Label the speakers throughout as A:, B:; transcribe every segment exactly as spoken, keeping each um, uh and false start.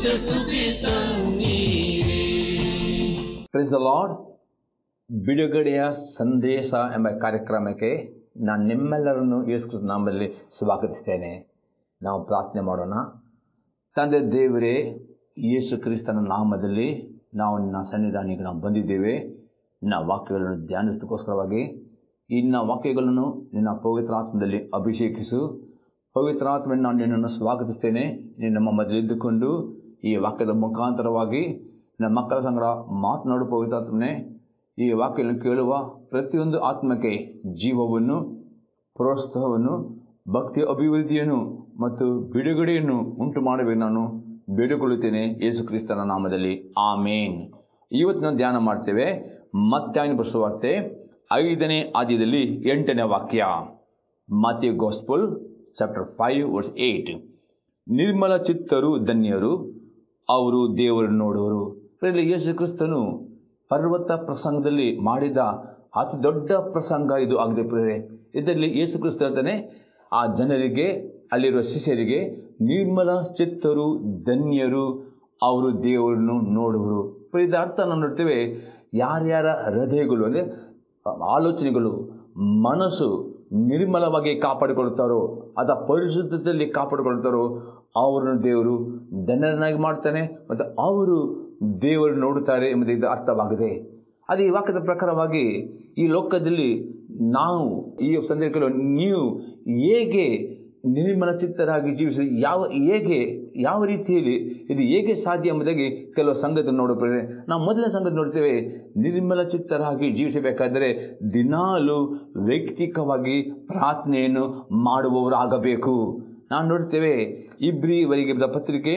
A: Praise the lord. ಬಿಡುಗಡೆಯ ಸಂದೇಶ ಎಂಬ ಕಾರ್ಯಕ್ರಮಕ್ಕೆ ನಾನು ನಿಮ್ಮೆಲ್ಲರನ್ನು ಯೇಸು ಕ್ರಿಸ್ತನ ನಾಮದಲ್ಲಿ ಸ್ವಾಗತಿಸ್ತೇನೆ. ನಾವು ಪ್ರಾರ್ಥನೆ ಮಾಡೋಣ. ತಂದೆ ದೇವರೇ, ಯೇಸು ಕ್ರಿಸ್ತನ ನಾಮದಲ್ಲಿ ನಾವು ನಿನ್ನ ಸನ್ನಿಧಾನಕ್ಕೆ ನಾವು ಬಂದಿದ್ದೇವೆ. ನಿನ್ನ ವಾಕ್ಯಗಳನ್ನು ಧ್ಯಾನಿಸೋದಕ್ಕೋಸ್ಕರವಾಗಿ ಇನ್ನ ವಾಕ್ಯಗಳನ್ನು ನಿನ್ನ ಪವಿತ್ರಾತ್ಮದಲ್ಲಿ ಅಭಿಷೇಕಿಸು. ಪವಿತ್ರಾತ್ಮವನ್ನು ನಾನು ನಿನ್ನನ್ನು ಸ್ವಾಗತಿಸ್ತೇನೆ. ನೀನು ನಮ್ಮ ಮಧ್ಯದಲ್ಲಿದ್ದುಕೊಂಡು ಈ ವಾಕ್ಯದ ಮುಖಾಂತರವಾಗಿ ನಮ್ಮ ಮಕ್ಕಳ ಸಂಗಡ ಮಾತನಾಡು. ಪವಿತ್ರಾತ್ಮನೇ, ಈ ವಾಕ್ಯವನ್ನು ಕೇಳುವ ಪ್ರತಿಯೊಂದು ಆತ್ಮಕ್ಕೆ ಜೀವವನ್ನು, ಪ್ರೋತ್ಸಾಹವನ್ನು, ಭಕ್ತಿಯ ಅಭಿವೃದ್ಧಿಯನ್ನು ಮತ್ತು ಬಿಡುಗಡೆಯನ್ನು ಉಂಟು ಮಾಡಬೇಕು ನಾನು ಬೇಡಿಕೊಳ್ಳುತ್ತೇನೆ ಯೇಸು ಕ್ರಿಸ್ತನ ನಾಮದಲ್ಲಿ, ಆಮೇನ್. ಇವತ್ತು ನಾವು ಧ್ಯಾನ ಮಾಡ್ತೇವೆ ಮತ್ತಾಯನ ಬರೆಸುವಾರ್ತೆ ಐದನೇ ಅಧ್ಯಾಯದಲ್ಲಿ ಎಂಟನೇ ವಾಕ್ಯ. Matthew gospel chapter five verse eight. ನಿರ್ಮಲ ಚಿತ್ತರು ಧನ್ಯರು, ಅವರು ದೇವರನ್ನು ನೋಡುವರು. ಯೇಸು ಕ್ರಿಸ್ತನು ಪರ್ವತ ಪ್ರಸಂಗದಲ್ಲಿ ಮಾಡಿದ ಅತಿ ದೊಡ್ಡ ಪ್ರಸಂಗ ಇದು ಆಗಿದೆ ಪ್ರೇರೆ. ಇದರಲ್ಲಿ ಯೇಸು ಕ್ರಿಸ್ತ ಹೇಳ್ತಾನೆ ಆ ಜನರಿಗೆ, ಅಲ್ಲಿರುವ ಶಿಷ್ಯರಿಗೆ, ನಿರ್ಮಲ ಚಿತ್ತರು ಧನ್ಯರು, ಅವರು ದೇವರನ್ನು ನೋಡುವರು. ಇದರ ಅರ್ಥ ನಾವು ನೋಡ್ತೇವೆ, ಯಾರ್ಯಾರ ಹೃದಯಗಳು ಅಂದರೆ ಆಲೋಚನೆಗಳು, ಮನಸ್ಸು ನಿರ್ಮಲವಾಗಿ ಕಾಪಾಡಿಕೊಳ್ತಾರೋ, ಅದ ಪರಿಶುದ್ಧತೆಯಲ್ಲಿ ಕಾಪಾಡಿಕೊಳ್ತಾರೋ ಅವರನ್ನು ದೇವರು ಧನ್ಯರನ್ನಾಗಿ ಮಾಡ್ತಾನೆ ಮತ್ತು ಅವರು ದೇವರು ನೋಡುತ್ತಾರೆ ಎಂಬುದು ಇದು ಅರ್ಥವಾಗಿದೆ. ಅದೇ ಈ ವಾಕ್ಯದ ಪ್ರಕಾರವಾಗಿ ಈ ಲೋಕದಲ್ಲಿ ನಾವು ಈ ಸಂದರ್ಭದಲ್ಲಿ ನೀವು ಹೇಗೆ ನಿರ್ಮಲ ಚಿತ್ತರಾಗಿ ಜೀವಿಸಿ ಯಾವ ಹೇಗೆ ಯಾವ ರೀತಿಯಲ್ಲಿ ಇದು ಹೇಗೆ ಸಾಧ್ಯ ಎಂಬುದಾಗಿ ಕೆಲವು ಸಂಗತಿ ನೋಡುತ್ತೇವೆ. ನಾವು ಮೊದಲನೇ ಸಂಗತಿ ನೋಡ್ತೇವೆ, ನಿರ್ಮಲ ಚಿತ್ತರಾಗಿ ಜೀವಿಸಬೇಕಾದರೆ ದಿನಾಲು ವೈಯಕ್ತಿಕವಾಗಿ ಪ್ರಾರ್ಥನೆಯನ್ನು ಮಾಡುವವರಾಗಬೇಕು. ನಾವು ನೋಡ್ತೇವೆ ಇಬ್ರಿಯವರಿಗೆ ಬರೆದ ಪತ್ರಿಕೆ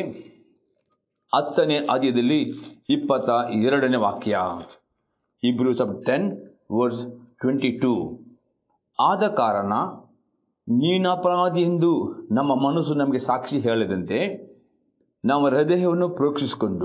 A: ಹತ್ತನೇ ಅಧ್ಯಾಯದಲ್ಲಿ ಇಪ್ಪತ್ತ ಎರಡನೇ ವಾಕ್ಯ. Hebrew sub ten verse twenty two. ಆದ ಕಾರಣ ನೀನು ಅಪರಾಧಿ ಎಂದು ನಮ್ಮ ಮನಸ್ಸು ನಮಗೆ ಸಾಕ್ಷಿ ಹೇಳಿದಂತೆ ನಾವು ಹೃದಯವನ್ನು ಪ್ರೋಕ್ಷಿಸಿಕೊಂಡು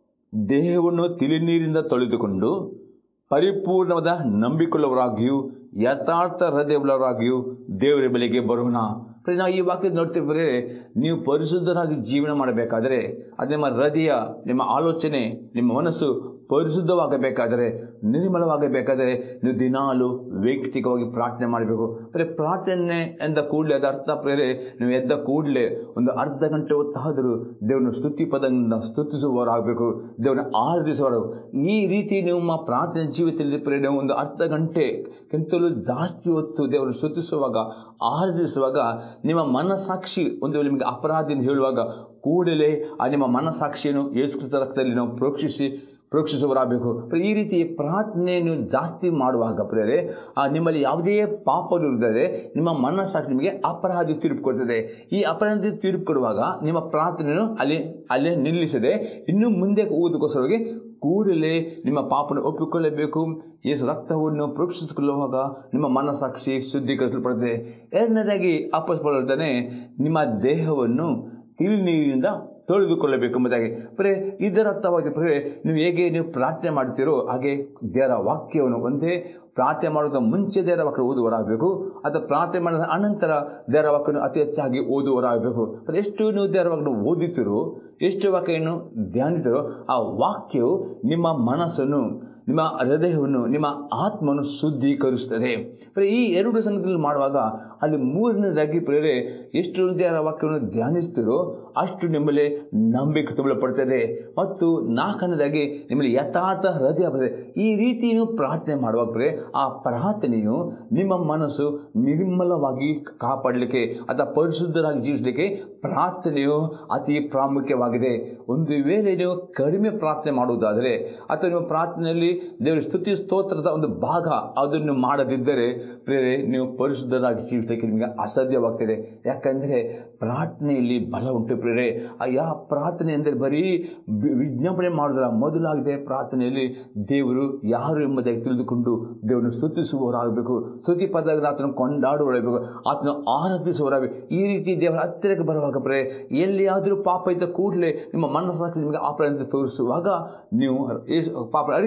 A: ದೇಹವನ್ನು ತಿಳಿನೀರಿಂದ ತೊಳೆದುಕೊಂಡು ಪರಿಪೂರ್ಣವಾದ ನಂಬಿಕೊಳ್ಳುವರಾಗಿಯೂ ಯಥಾರ್ಥ ಹೃದಯವುಳ್ಳವರಾಗಿಯೂ ದೇವರ ಬಳಿಗೆ ಬರೋಣ. ನಾವು ಈ ವಾಕ್ಯ ನೋಡ್ತೇವೆ, ನೀವು ಪರಿಶುದ್ಧರಾಗಿ ಜೀವನ ಮಾಡಬೇಕಾದರೆ ಅದು ನಿಮ್ಮ ಹೃದಯ, ನಿಮ್ಮ ಆಲೋಚನೆ, ನಿಮ್ಮ ಮನಸ್ಸು ಪರಿಶುದ್ಧವಾಗಬೇಕಾದರೆ, ನಿರ್ಮಲವಾಗಬೇಕಾದರೆ ನೀವು ದಿನಾಲು ವೈಯಕ್ತಿಕವಾಗಿ ಪ್ರಾರ್ಥನೆ ಮಾಡಬೇಕು. ಬರೀ ಪ್ರಾರ್ಥನೆ ಎಂದ ಕೂಡಲೇ ಅದು ಅರ್ಥ ಪ್ರೇರೆ ನೀವು ಎದ್ದ ಕೂಡಲೇ ಒಂದು ಅರ್ಧ ಗಂಟೆ ಹೊತ್ತಾದರೂ ದೇವರನ್ನು ಸ್ತುತಿ ಪದದಿಂದ ಸ್ತುತಿಸುವವರಾಗಬೇಕು, ದೇವರನ್ನ ಆರಾಧಿಸುವವರು. ಈ ರೀತಿ ನಿಮ್ಮ ಪ್ರಾರ್ಥನೆ ಜೀವಿತದಲ್ಲಿ ಪ್ರೇರೆ ನೀವು ಒಂದು ಅರ್ಧ ಗಂಟೆಗಿಂತಲೂ ಜಾಸ್ತಿ ಹೊತ್ತು ದೇವರನ್ನು ಸ್ತುತಿಸುವಾಗ, ಆರಾಧಿಸುವಾಗ ನಿಮ್ಮ ಮನಸ್ಸಾಕ್ಷಿ ಒಂದು ವೇಳೆ ನಿಮಗೆ ಅಪರಾಧಿಯನ್ನು ಹೇಳುವಾಗ ಕೂಡಲೇ ಆ ನಿಮ್ಮ ಮನಸ್ಸಾಕ್ಷಿಯನ್ನು ಯೇಸು ಕ್ರಿಸ್ತ ರಕ್ತದಲ್ಲಿ ನಾವು ಪ್ರೋಕ್ಷಿಸಿ ಪ್ರೋಕ್ಷಿಸುವರಾಗಬೇಕು. ಈ ರೀತಿ ಪ್ರಾರ್ಥನೆ ನೀವು ಜಾಸ್ತಿ ಮಾಡುವಾಗ ಪ್ರೇರೆ ಆ ನಿಮ್ಮಲ್ಲಿ ಯಾವುದೇ ಪಾಪಗಳು ಇರುತ್ತದೆ, ನಿಮ್ಮ ಮನಸ್ಸಾಕ್ಷಿ ನಿಮಗೆ ಅಪರಾಧಿ ತೀರ್ಪು ಕೊಡ್ತದೆ. ಈ ಅಪರಾಧಿ ತೀರ್ಪು ಕೊಡುವಾಗ ನಿಮ್ಮ ಪ್ರಾರ್ಥನೆಯನ್ನು ಅಲ್ಲಿ ಅಲ್ಲೇ ನಿಲ್ಲಿಸದೆ ಇನ್ನು ಮುಂದೆ ಓದಕ್ಕೋಸ್ಕರವಾಗಿ ಕೂಡಲೇ ನಿಮ್ಮ ಪಾಪವನ್ನು ಒಪ್ಪಿಕೊಳ್ಳಬೇಕು. ಯೇಸು ರಕ್ತವನ್ನು ಪ್ರೋಕ್ಷಿಸಿಕೊಳ್ಳುವಾಗ ನಿಮ್ಮ ಮನಸ್ಸಾಕ್ಷಿ ಶುದ್ಧೀಕರಿಸಲ್ಪಡುತ್ತದೆ. ಎರಡನೇದಾಗಿ ಅಪೊಸ್ತಲನು ಹೇಳ್ತಾನೆ, ನಿಮ್ಮ ದೇಹವನ್ನು ತಿಳಿನೀರಿನಿಂದ ತೊಳೆದುಕೊಳ್ಳಬೇಕು ಎಂಬುದಾಗಿ. ಬರೀ ಇದರ ಅರ್ಥವಾಗಿ ಬರೀ ನೀವು ಹೇಗೆ ನೀವು ಪ್ರಾರ್ಥನೆ ಮಾಡ್ತೀರೋ ಹಾಗೆ ದೇವರ ವಾಕ್ಯವನ್ನು ಒಂದೇ ಪ್ರಾರ್ಥನೆ ಮಾಡೋದ ಮುಂಚೆ ದೇವರ ವಾಕ್ಯ ಓದುವರಾಗಬೇಕು, ಅಥವಾ ಪ್ರಾರ್ಥನೆ ಮಾಡಿದ ಅನಂತರ ದೇವರ ವಾಕ್ಯವನ್ನು ಅತಿ ಹೆಚ್ಚಾಗಿ ಓದುವರಾಗಬೇಕು. ಎಷ್ಟು ನೀವು ದೇವರ ವಾಕ್ಯ ಓದುತ್ತೀರೋ, ಎಷ್ಟು ವಾಕ್ಯವನ್ನು ಧ್ಯಾನಿತೀರೋ ಆ ವಾಕ್ಯವು ನಿಮ್ಮ ಮನಸ್ಸನ್ನು, ನಿಮ್ಮ ಹೃದಯವನ್ನು, ನಿಮ್ಮ ಆತ್ಮವನ್ನು ಶುದ್ಧೀಕರಿಸುತ್ತದೆ. ಈ ಎರಡು ಸಂಗತಿಗಳು ಮಾಡುವಾಗ ಅಲ್ಲಿ ಮೂರನೇದಾಗಿ ಪ್ರೇರೆ ಎಷ್ಟು ದೇವರ ವಾಕ್ಯವನ್ನು ಧ್ಯಾನಿಸ್ತೀರೋ ಅಷ್ಟು ನಿಮ್ಮಲ್ಲಿ ನಂಬಿಕೆ ತುಂಬಲ್ಪಡ್ತದೆ. ಮತ್ತು ನಾಲ್ಕನೇದಾಗಿ ನಿಮ್ಮಲ್ಲಿ ಯಥಾರ್ಥ ಹೃದಯ ಬರ್ತದೆ. ಈ ರೀತಿ ನೀವು ಪ್ರಾರ್ಥನೆ ಮಾಡುವಾಗ ಪ್ರೇರೆ ಆ ಪ್ರಾರ್ಥನೆಯು ನಿಮ್ಮ ಮನಸ್ಸು ನಿರ್ಮಲವಾಗಿ ಕಾಪಾಡಲಿಕ್ಕೆ ಅಥವಾ ಪರಿಶುದ್ಧರಾಗಿ ಜೀವಿಸಲಿಕ್ಕೆ ಪ್ರಾರ್ಥನೆಯು ಅತಿ ಪ್ರಾಮುಖ್ಯವಾಗಿದೆ. ಒಂದು ವೇಳೆ ನೀವು ಕಡಿಮೆ ಪ್ರಾರ್ಥನೆ ಮಾಡುವುದಾದರೆ ಅಥವಾ ನೀವು ಪ್ರಾರ್ಥನೆಯಲ್ಲಿ ದೇವರ ಸ್ತುತಿ ಸ್ತೋತ್ರದ ಒಂದು ಭಾಗ ಅದನ್ನು ಮಾಡದಿದ್ದರೆ ಪ್ರೇರೆ ನೀವು ಪರಿಶುದ್ಧರಾಗಿ ಜೀವಿಸಲಿಕ್ಕೆ ನಿಮಗೆ ಅಸಾಧ್ಯವಾಗ್ತದೆ. ಯಾಕಂದರೆ ಪ್ರಾರ್ಥನೆಯಲ್ಲಿ ಬಲ ಉಂಟು ಪ್ರೇರೆ. ಯಾವ ಪ್ರಾರ್ಥನೆ ಅಂದರೆ ಬರೀ ವಿಜ್ಞಾಪನೆ ಮಾಡೋದ್ರ ಮೊದಲಾಗಿದೆ. ಪ್ರಾರ್ಥನೆಯಲ್ಲಿ ದೇವರು ಯಾರು ಎಂಬುದಾಗಿ ತಿಳಿದುಕೊಂಡು ದೇವರನ್ನು ಸ್ತುತಿಸುವವರಾಗಬೇಕು, ಸ್ತುತಿ ಪದಗಳನ್ನು ಆತನು ಕೊಂಡಾಡುವರಾಗಬೇಕು, ಆತನು ಆರಾಧಿಸುವವರಾಗಬೇಕು. ಈ ರೀತಿ ದೇವರ ಹತ್ತಿರಕ್ಕೆ ಬರುವಾಗ ಪ್ರೇರೆ ಎಲ್ಲಿಯಾದರೂ ಪಾಪ ಇದ್ದ ಕೂಡಲೇ ನಿಮ್ಮ ಮನಸ್ಸಾಕ್ಷಿ ನಿಮಗೆ ಅಪರಾಧ ತೋರಿಸುವಾಗ ನೀವು ಪಾಪ ಅರಿಕೆ ಮಾಡುವಾಗ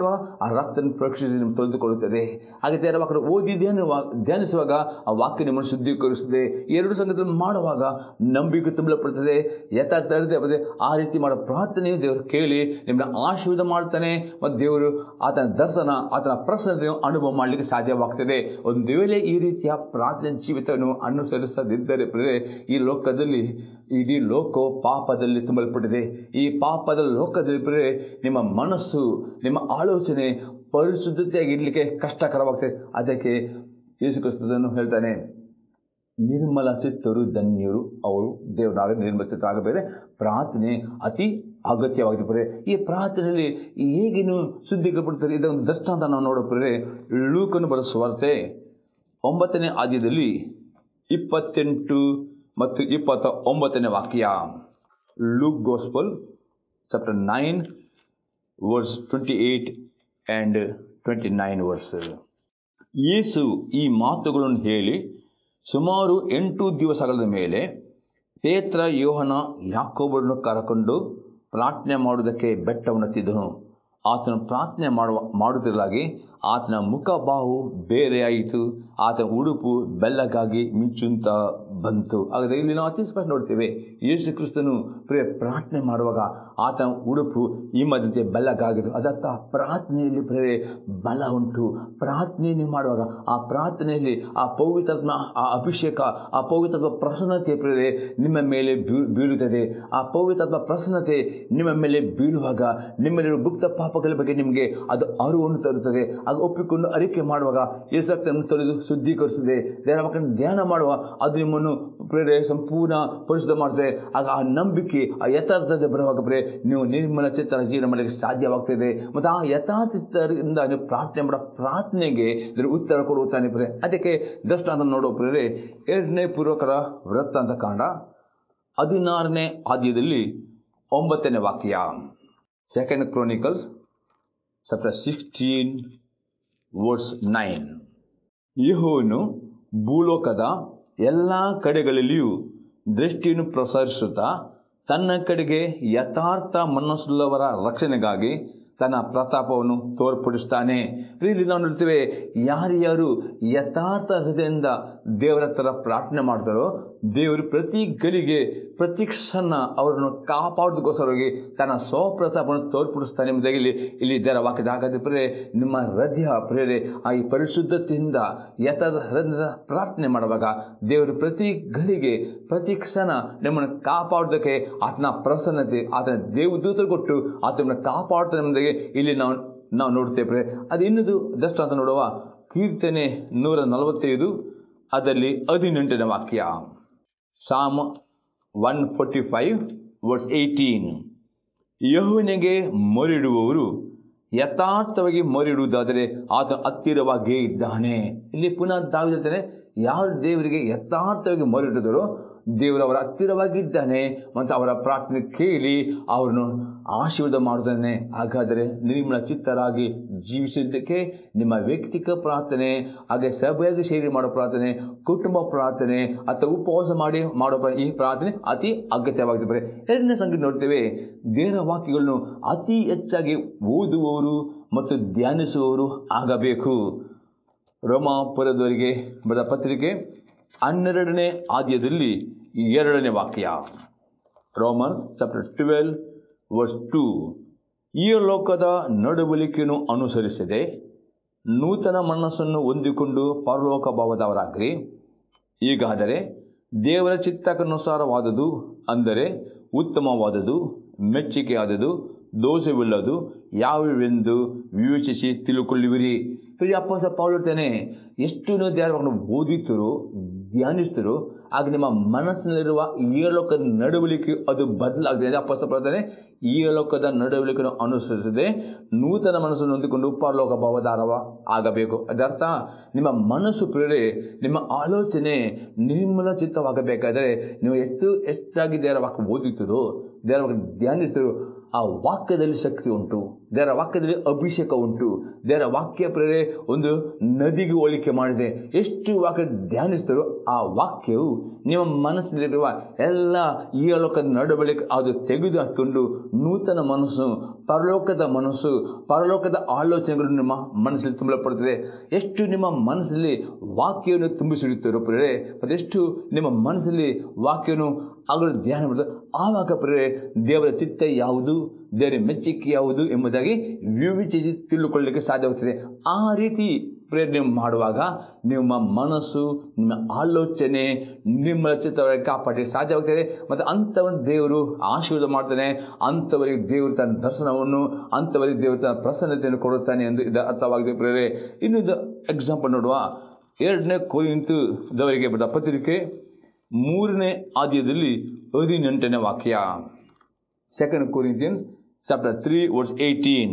A: ಆ ರಕ್ತನ ಪರೀಕ್ಷಿಸಿ ನಿಮ್ಗೆ ತೊಳೆದುಕೊಳ್ಳುತ್ತದೆ. ಹಾಗೆ ದೇವರ ವಾಕ್ಯ ಓದಿ ಧ್ಯಾನ ಧ್ಯಾನಿಸುವಾಗ ಆ ವಾಕ್ಯ ನಿಮ್ಮನ್ನು ಶುದ್ಧೀಕರಿಸುತ್ತದೆ. ಎರಡು ಸಂಗತಿಗಳನ್ನು ಮಾಡುವಾಗ ನಂಬಿಕೆ ತುಂಬಲ್ಪಡುತ್ತದೆ, ಯಥಾರ್ಥ ಇರುತ್ತೆ. ಆ ರೀತಿ ಮಾಡೋ ಪ್ರಾರ್ಥನೆಯು ದೇವರು ಕೇಳಿ ನಿಮ್ಮನ್ನ ಆಶೀರ್ವಾದ ಮಾಡ್ತಾನೆ ಮತ್ತು ದೇವರು ಆತನ ದರ್ಶನ ಆತನ ಪ್ರಸನ್ನತೆಯನ್ನು ಅನುಭವ ಮಾಡಲಿಕ್ಕೆ ಸಾಧ್ಯವಾಗ್ತದೆ. ಒಂದು ವೇಳೆ ಈ ರೀತಿಯ ಪ್ರಾರ್ಥನೆ ಜೀವಿತವನ್ನು ಅನುಸರಿಸದಿದ್ದರೆ ಪ್ರಿಯರೇ, ಈ ಲೋಕದಲ್ಲಿ ಇಡೀ ಲೋಕವು ಪಾಪದಲ್ಲಿ ತುಂಬಲ್ಪಟ್ಟಿದೆ. ಈ ಪಾಪದ ಲೋಕದಲ್ಲಿ ಪ್ರಿಯರೇ, ನಿಮ್ಮ ಮನಸ್ಸು ನಿಮ್ಮ ಆಲೋಚನೆ ಪರಿಶುದ್ಧತೆಯಾಗಿ ಇರಲಿಕ್ಕೆ ಕಷ್ಟಕರವಾಗ್ತದೆ. ಅದಕ್ಕೆ ಯೇಸು ಕ್ರಿಸ್ತನು ಹೇಳ್ತಾನೆ, ನಿರ್ಮಲ ಚಿತ್ತರು ಧನ್ಯರು, ಅವರು ದೇವರಾಗ ನಿರ್ಮಲ ಚಿತ್ತರಾಗಬೇರೆ. ಪ್ರಾರ್ಥನೆ ಅತಿ ಅಗತ್ಯವಾಗಿದೆ ಪ್ರಿಯರೇ. ಈ ಪ್ರಾರ್ಥನೆಯಲ್ಲಿ ಹೇಗೆ ನೀವು ಶುದ್ಧೀಕರಿಸಲ್ಪಡ್ತಾರೆ ಇದೊಂದು ದೃಷ್ಟಾಂತ ನಾವು ನೋಡೋಪ್ರೆ. ಲೂಕನು ಬರೆದ ಸುವಾರ್ತೆ ಒಂಬತ್ತನೇ ಅಧ್ಯಾಯದಲ್ಲಿ ಇಪ್ಪತ್ತೆಂಟು ಮತ್ತು ಇಪ್ಪತ್ತ ಒಂಬತ್ತನೇ ವಾಕ್ಯ. Luke gospel chapter nine verse twenty eight and twenty nine verse. ಯೇಸು ಈ ಮಾತುಗಳನ್ನು ಹೇಳಿ ಸುಮಾರು ಎಂಟು ದಿವಸಗಳ ಮೇಲೆ ಪೇತ್ರ, ಯೋಹನ, ಯಾಕೋಬರನ್ನು ಕರಕೊಂಡು ಪ್ರಾರ್ಥನೆ ಮಾಡುವುದಕ್ಕೆ ಬೆಟ್ಟವನ್ನು ಹತ್ತಿದನು. ಆತನು ಪ್ರಾರ್ಥನೆ ಮಾಡುವ ಮಾಡುತ್ತಿರಲಾಗಿ ಆತನ ಮುಖಭಾವು ಬೇರೆಯಾಯಿತು, ಆತನ ಉಡುಪು ಬೆಳ್ಳಗಾಗಿ ಮಿಂಚುಂತ ಬಂತು. ಹಾಗಾದರೆ ಇಲ್ಲಿ ನಾವು ಅತಿ ಸ್ಪಷ್ಟ ನೋಡ್ತೇವೆ, ಯೇಸು ಕ್ರಿಸ್ತನು ಪ್ರಿಯ ಪ್ರಾರ್ಥನೆ ಮಾಡುವಾಗ ಆತನ ಉಡುಪು ಹಿಮದಂತೆ ಬೆಳ್ಳಗಾಗಿದ್ದು. ಅದರ್ಥ ಪ್ರಾರ್ಥನೆಯಲ್ಲಿ ಪ್ರಿಯರೇ ಬಲ ಉಂಟು. ಪ್ರಾರ್ಥನೆಯನ್ನು ಮಾಡುವಾಗ ಆ ಪ್ರಾರ್ಥನೆಯಲ್ಲಿ ಆ ಪವಿತ್ರಾತ್ಮ ಆ ಅಭಿಷೇಕ ಆ ಪವಿತ್ರಾತ್ಮ ಪ್ರಸನ್ನತೆ ಪ್ರಿಯರೇ ನಿಮ್ಮ ಮೇಲೆ ಬೀಳುತ್ತದೆ. ಆ ಪವಿತ್ರಾತ್ಮ ಪ್ರಸನ್ನತೆ ನಿಮ್ಮ ಮೇಲೆ ಬೀಳುವಾಗ ನಿಮ್ಮಲ್ಲಿರುವ ಗುಪ್ತ ಪಾಪಗಳ ಬಗ್ಗೆ ನಿಮಗೆ ಅದು ಅರಿವನ್ನು ತರುತ್ತದೆ. ಆಗ ಒಪ್ಪಿಕೊಂಡು ಅರಿಕೆ ಮಾಡುವಾಗ ಯೇಸು ರಕ್ತವನ್ನು ತೊಳೆದು ಶುದ್ಧೀಕರಿಸುತ್ತದೆ. ದೇವರ ವಾಕ್ಯವನ್ನು ಧ್ಯಾನ ಮಾಡುವ ಅದು ನಿಮ್ಮನ್ನು ಪ್ರೇರೆ ಸಂಪೂರ್ಣ ಪರಿಶುದ್ಧ ಮಾಡ್ತದೆ. ಆಗ ಆ ನಂಬಿಕೆ ಆ ಯಥಾರ್ಥತೆ ಬರುವಾಗ ಪ್ರೇ ನೀವು ನಿರ್ಮಲ ಚಿತ್ತ ಜೀವನ ಮಾಡಲಿಕ್ಕೆ ಸಾಧ್ಯವಾಗ್ತದೆ. ಮತ್ತು ಆ ಯಥಾರ್ಥ ಚಿತ್ತದಿಂದ ನೀವು ಪ್ರಾರ್ಥನೆ ಮಾಡೋ ಪ್ರಾರ್ಥನೆಗೆ ಉತ್ತರ ಕೊಡುತ್ತಾನೆ ಪ್ರೇ. ಅದಕ್ಕೆ ದೃಷ್ಟಾಂತ ನೋಡೋ ಪ್ರೇರೆ ಎರಡನೇ ಪೂರ್ವಕರ ವೃತ್ತ ಅಂತ ಕಾಂಡ ಹದಿನಾರನೇ ಅಧ್ಯಾಯದಲ್ಲಿ ಒಂಬತ್ತನೇ ವಾಕ್ಯ. Second Chronicles chapter sixteen verse nine. ಯೆಹೋವನು ಭೂಲೋಕದ ಎಲ್ಲ ಕಡೆಗಳಲ್ಲಿಯೂ ದೃಷ್ಟಿಯನ್ನು ಪ್ರಸರಿಸುತ್ತಾ ತನ್ನ ಕಡೆಗೆ ಯಥಾರ್ಥ ಮನಸ್ಸುಳ್ಳವರ ರಕ್ಷಣೆಗಾಗಿ ತನ್ನ ಪ್ರತಾಪವನ್ನು ತೋರ್ಪಡಿಸ್ತಾನೆ. ಇಲ್ಲಿ ನಾವು ನೋಡ್ತೇವೆ, ಯಾರ್ಯಾರು ಯಥಾರ್ಥ ಹೃದಯದಿಂದ ದೇವರ ಹತ್ರ ಪ್ರಾರ್ಥನೆ ಮಾಡ್ತಾರೋ ದೇವರು ಪ್ರತಿ ಗಳಿಗೆ ಪ್ರತಿ ಕ್ಷಣ ಅವರನ್ನು ಕಾಪಾಡೋದಕ್ಕೋಸ್ಕರವಾಗಿ ತನ್ನ ಸ್ವಪ್ರತಾಪವನ್ನು ತೋರ್ಪಡಿಸ್ತಾನೆ ಎಂಬುದಾಗಿ ಇಲ್ಲಿ ಇಲ್ಲಿ ದೇವರ ವಾಕ್ಯದ. ಹಾಗಾದರೆ ಪ್ರೇರೆ ನಿಮ್ಮ ಹೃದಯ ಪ್ರೇರೆ ಆ ಈ ಪರಿಶುದ್ಧತೆಯಿಂದ ಯಥಾರ್ಥ ಹೃದಯದ ಪ್ರಾರ್ಥನೆ ಮಾಡುವಾಗ ದೇವರು ಪ್ರತಿ ಗಳಿಗೆ ಪ್ರತಿ ಕ್ಷಣ ನಿಮ್ಮನ್ನು ಕಾಪಾಡೋದಕ್ಕೆ ಆತನ ಪ್ರಸನ್ನತೆ ಆತನ ದೇವದೂತರು ಕೊಟ್ಟು ಆತನನ್ನು ಕಾಪಾಡ್ತಾನೆ ಎಂಬುದಾಗಿ ಇಲ್ಲಿ ನಾವು ನಾವು ನೋಡ್ತೇವೆ. ಅದು ಇನ್ನೊಂದು ದೃಷ್ಟಾಂತ ನೋಡುವ ಕೀರ್ತನೆ ನೂರ ನಲವತ್ತೈದು ಅದರಲ್ಲಿ ಹದಿನೆಂಟನೇ ವಾಕ್ಯ. Psalm one forty five verse eighteen. ಯೆಹೋವನಿಗೆ ಮೊರೆಯಿಡುವವರು ಯಥಾರ್ಥವಾಗಿ ಮೊರೆಯಿಡುವುದಾದರೆ ಆತ ಹತ್ತಿರವಾಗಿಯೇ ಇದ್ದಾನೆ. ಇಲ್ಲಿ ಪುನಃ ದಾವೀದನೇ ಯಾರು ದೇವರಿಗೆ ಯಥಾರ್ಥವಾಗಿ ಮೊರೆಯಿಡಿದರೋ ದೇವರು ಅವರ ಹತ್ತಿರವಾಗಿದ್ದಾನೆ ಮತ್ತು ಅವರ ಪ್ರಾರ್ಥನೆ ಕೇಳಿ ಅವರನ್ನು ಆಶೀರ್ವಾದ ಮಾಡುತ್ತಾನೆ. ಹಾಗಾದರೆ ನಿರ್ಮಲ ಚಿತ್ತರಾಗಿ ಜೀವಿಸಿದ್ದಕ್ಕೆ ನಿಮ್ಮ ವ್ಯಕ್ತಿಕ ಪ್ರಾರ್ಥನೆ, ಹಾಗೆ ಸಭೆಯಾಗಿ ಸೇರಿ ಮಾಡೋ ಪ್ರಾರ್ಥನೆ, ಕುಟುಂಬ ಪ್ರಾರ್ಥನೆ ಅಥವಾ ಉಪವಾಸ ಮಾಡಿ ಮಾಡೋ ಈ ಪ್ರಾರ್ಥನೆ ಅತಿ ಅಗತ್ಯವಾಗಿದೆ. ಎರಡನೇ ಸಂಗತಿ ನೋಡ್ತೇವೆ, ದೇವರ ವಾಕ್ಯಗಳನ್ನು ಅತಿ ಹೆಚ್ಚಾಗಿ ಓದುವವರು ಮತ್ತು ಧ್ಯಾನಿಸುವವರು ಆಗಬೇಕು. ರೋಮಾಪುರದವರಿಗೆ ಬರೆದ ಪತ್ರಿಕೆ ಹನ್ನೆರಡನೇ ಅಧ್ಯಾಯದಲ್ಲಿ ಎರಡನೇ ವಾಕ್ಯ. Romans chapter twelve verse two. ಈ ಲೋಕದ ನಡವಳಿಕೆಯನ್ನು ಅನುಸರಿಸದೆ ನೂತನ ಮನಸ್ಸನ್ನು ಹೊಂದಿಕೊಂಡು ಪರಲೋಕ ಭಾವದವರಾಗ್ರಿ. ಹೀಗಾದರೆ ದೇವರ ಚಿತ್ತಕ್ಕನುಸಾರವಾದುದು, ಅಂದರೆ ಉತ್ತಮವಾದುದು, ಮೆಚ್ಚುಗೆಯಾದುದು, ದೋಷವಿಲ್ಲದು ಯಾವುವೆಂದು ವಿವೇಚಿಸಿ ತಿಳುಕೊಳ್ಳುವಿರಿ. ಪ್ರಿಯ ಅಪೊಸ್ತಲ ಪೌಲ ಹೇಳ್ತಾನೆ, ಎಷ್ಟು ನೀವು ದೇವರನ್ನು ಓದಿತಿರೋ ಧ್ಯಾನಿಸ್ತಿರೋ ಆಗ ನಿಮ್ಮ ಮನಸ್ಸಿನಲ್ಲಿರುವ ಈ ಲೋಕದ ನಡವಳಿಕೆ ಅದು ಬದಲಾಗಿದೆ. ಅಪೊಸ್ತಲ ಪೌಲ ಹೇಳ್ತಾನೆ, ಈ ಲೋಕದ ನಡವಳಿಕೆಯನ್ನು ಅನುಸರಿಸದೆ ನೂತನ ಮನಸ್ಸನ್ನು ಹೊಂದಿಕೊಂಡು ಪರಲೋಕ ಭಾವದಾರವ ಆಗಬೇಕು. ಅದರ್ಥ ನಿಮ್ಮ ಮನಸ್ಸು ಪ್ರೇರೆ ನಿಮ್ಮ ಆಲೋಚನೆ ನಿರ್ಮಲ ಚಿತ್ತವಾಗಬೇಕಾದರೆ ನೀವು ಎಷ್ಟು ಎಷ್ಟಾಗಿ ದೇವರ ವಾಕ್ಯ ಓದುತ್ತೀರೋ ದೇವರ ವಾಕ್ಯ ಧ್ಯಾನಿಸ್ತಿರೋ ಆ ವಾಕ್ಯದಲ್ಲಿ ಶಕ್ತಿ ಉಂಟು, ದೇವರ ವಾಕ್ಯದಲ್ಲಿ ಅಭಿಷೇಕ ಉಂಟು. ದೇವರ ವಾಕ್ಯ ಪ್ರೇರೆ ಒಂದು ನದಿಗೆ ಹೋಲಿಕೆ ಮಾಡಿದೆ. ಎಷ್ಟು ವಾಕ್ಯ ಧ್ಯಾನಿಸಿದರೂ ಆ ವಾಕ್ಯವು ನಿಮ್ಮ ಮನಸ್ಸಿನಲ್ಲಿರುವ ಎಲ್ಲ ಈ ಲೋಕದ ನಡವಳಿಕೆ ಅದು ತೆಗೆದು ಹಾಕಿಕೊಂಡು ನೂತನ ಮನಸ್ಸು, ಪರಲೋಕದ ಮನಸ್ಸು, ಪರಲೋಕದ ಆಲೋಚನೆಗಳು ನಿಮ್ಮ ಮನಸ್ಸಲ್ಲಿ ತುಂಬಲ್ಪಡ್ತದೆ. ಎಷ್ಟು ನಿಮ್ಮ ಮನಸ್ಸಲ್ಲಿ ವಾಕ್ಯವನ್ನು ತುಂಬಿಸಿಡುತ್ತೀರೋ ಪ್ರೇರೆ, ಅದೆಷ್ಟು ನಿಮ್ಮ ಮನಸ್ಸಲ್ಲಿ ವಾಕ್ಯವನ್ನು ಆಗಲು ಧ್ಯಾನ ಮಾಡ್ತಾರೆ, ಆವಾಗ ಪ್ರೇರೆ ದೇವರ ಚಿತ್ತ ಯಾವುದು, ದೇವರ ಮೆಚ್ಚುಗೆ ಯಾವುದು ಎಂಬುದಾಗಿ ವಿವೇಚಿಸಿ ತಿಳಿದುಕೊಳ್ಳಲಿಕ್ಕೆ ಸಾಧ್ಯವಾಗ್ತದೆ. ಆ ರೀತಿ ಪ್ರೇರಣೆ ಮಾಡುವಾಗ ನಿಮ್ಮ ಮನಸ್ಸು, ನಿಮ್ಮ ಆಲೋಚನೆ, ನಿಮ್ಮ ಚಿತ್ತವಾಗಿ ಕಾಪಾಡಿ ಸಾಧ್ಯವಾಗ್ತದೆ. ಮತ್ತು ಅಂಥವನ್ನು ದೇವರು ಆಶೀರ್ವಾದ ಮಾಡ್ತಾನೆ, ಅಂಥವರಿಗೆ ದೇವರು ತನ್ನ ದರ್ಶನವನ್ನು, ಅಂಥವರಿಗೆ ದೇವರು ತನ್ನ ಪ್ರಸನ್ನತೆಯನ್ನು ಕೊಡುತ್ತಾನೆ ಎಂದು ಇದು ಅರ್ಥವಾಗಿದೆ ಪ್ರೇರೆ. ಇನ್ನೊಂದು ಎಕ್ಸಾಂಪಲ್ ನೋಡುವ. ಎರಡನೇ ಕೊರಿಂಥದವರಿಗೆ ಬರೆದ ಪತ್ರಿಕೆ ಮೂರನೇ ಅಧ್ಯಾಯದಲ್ಲಿ ಹದಿನೆಂಟನೇ ವಾಕ್ಯ. Second Corinthians chapter three verse eighteen.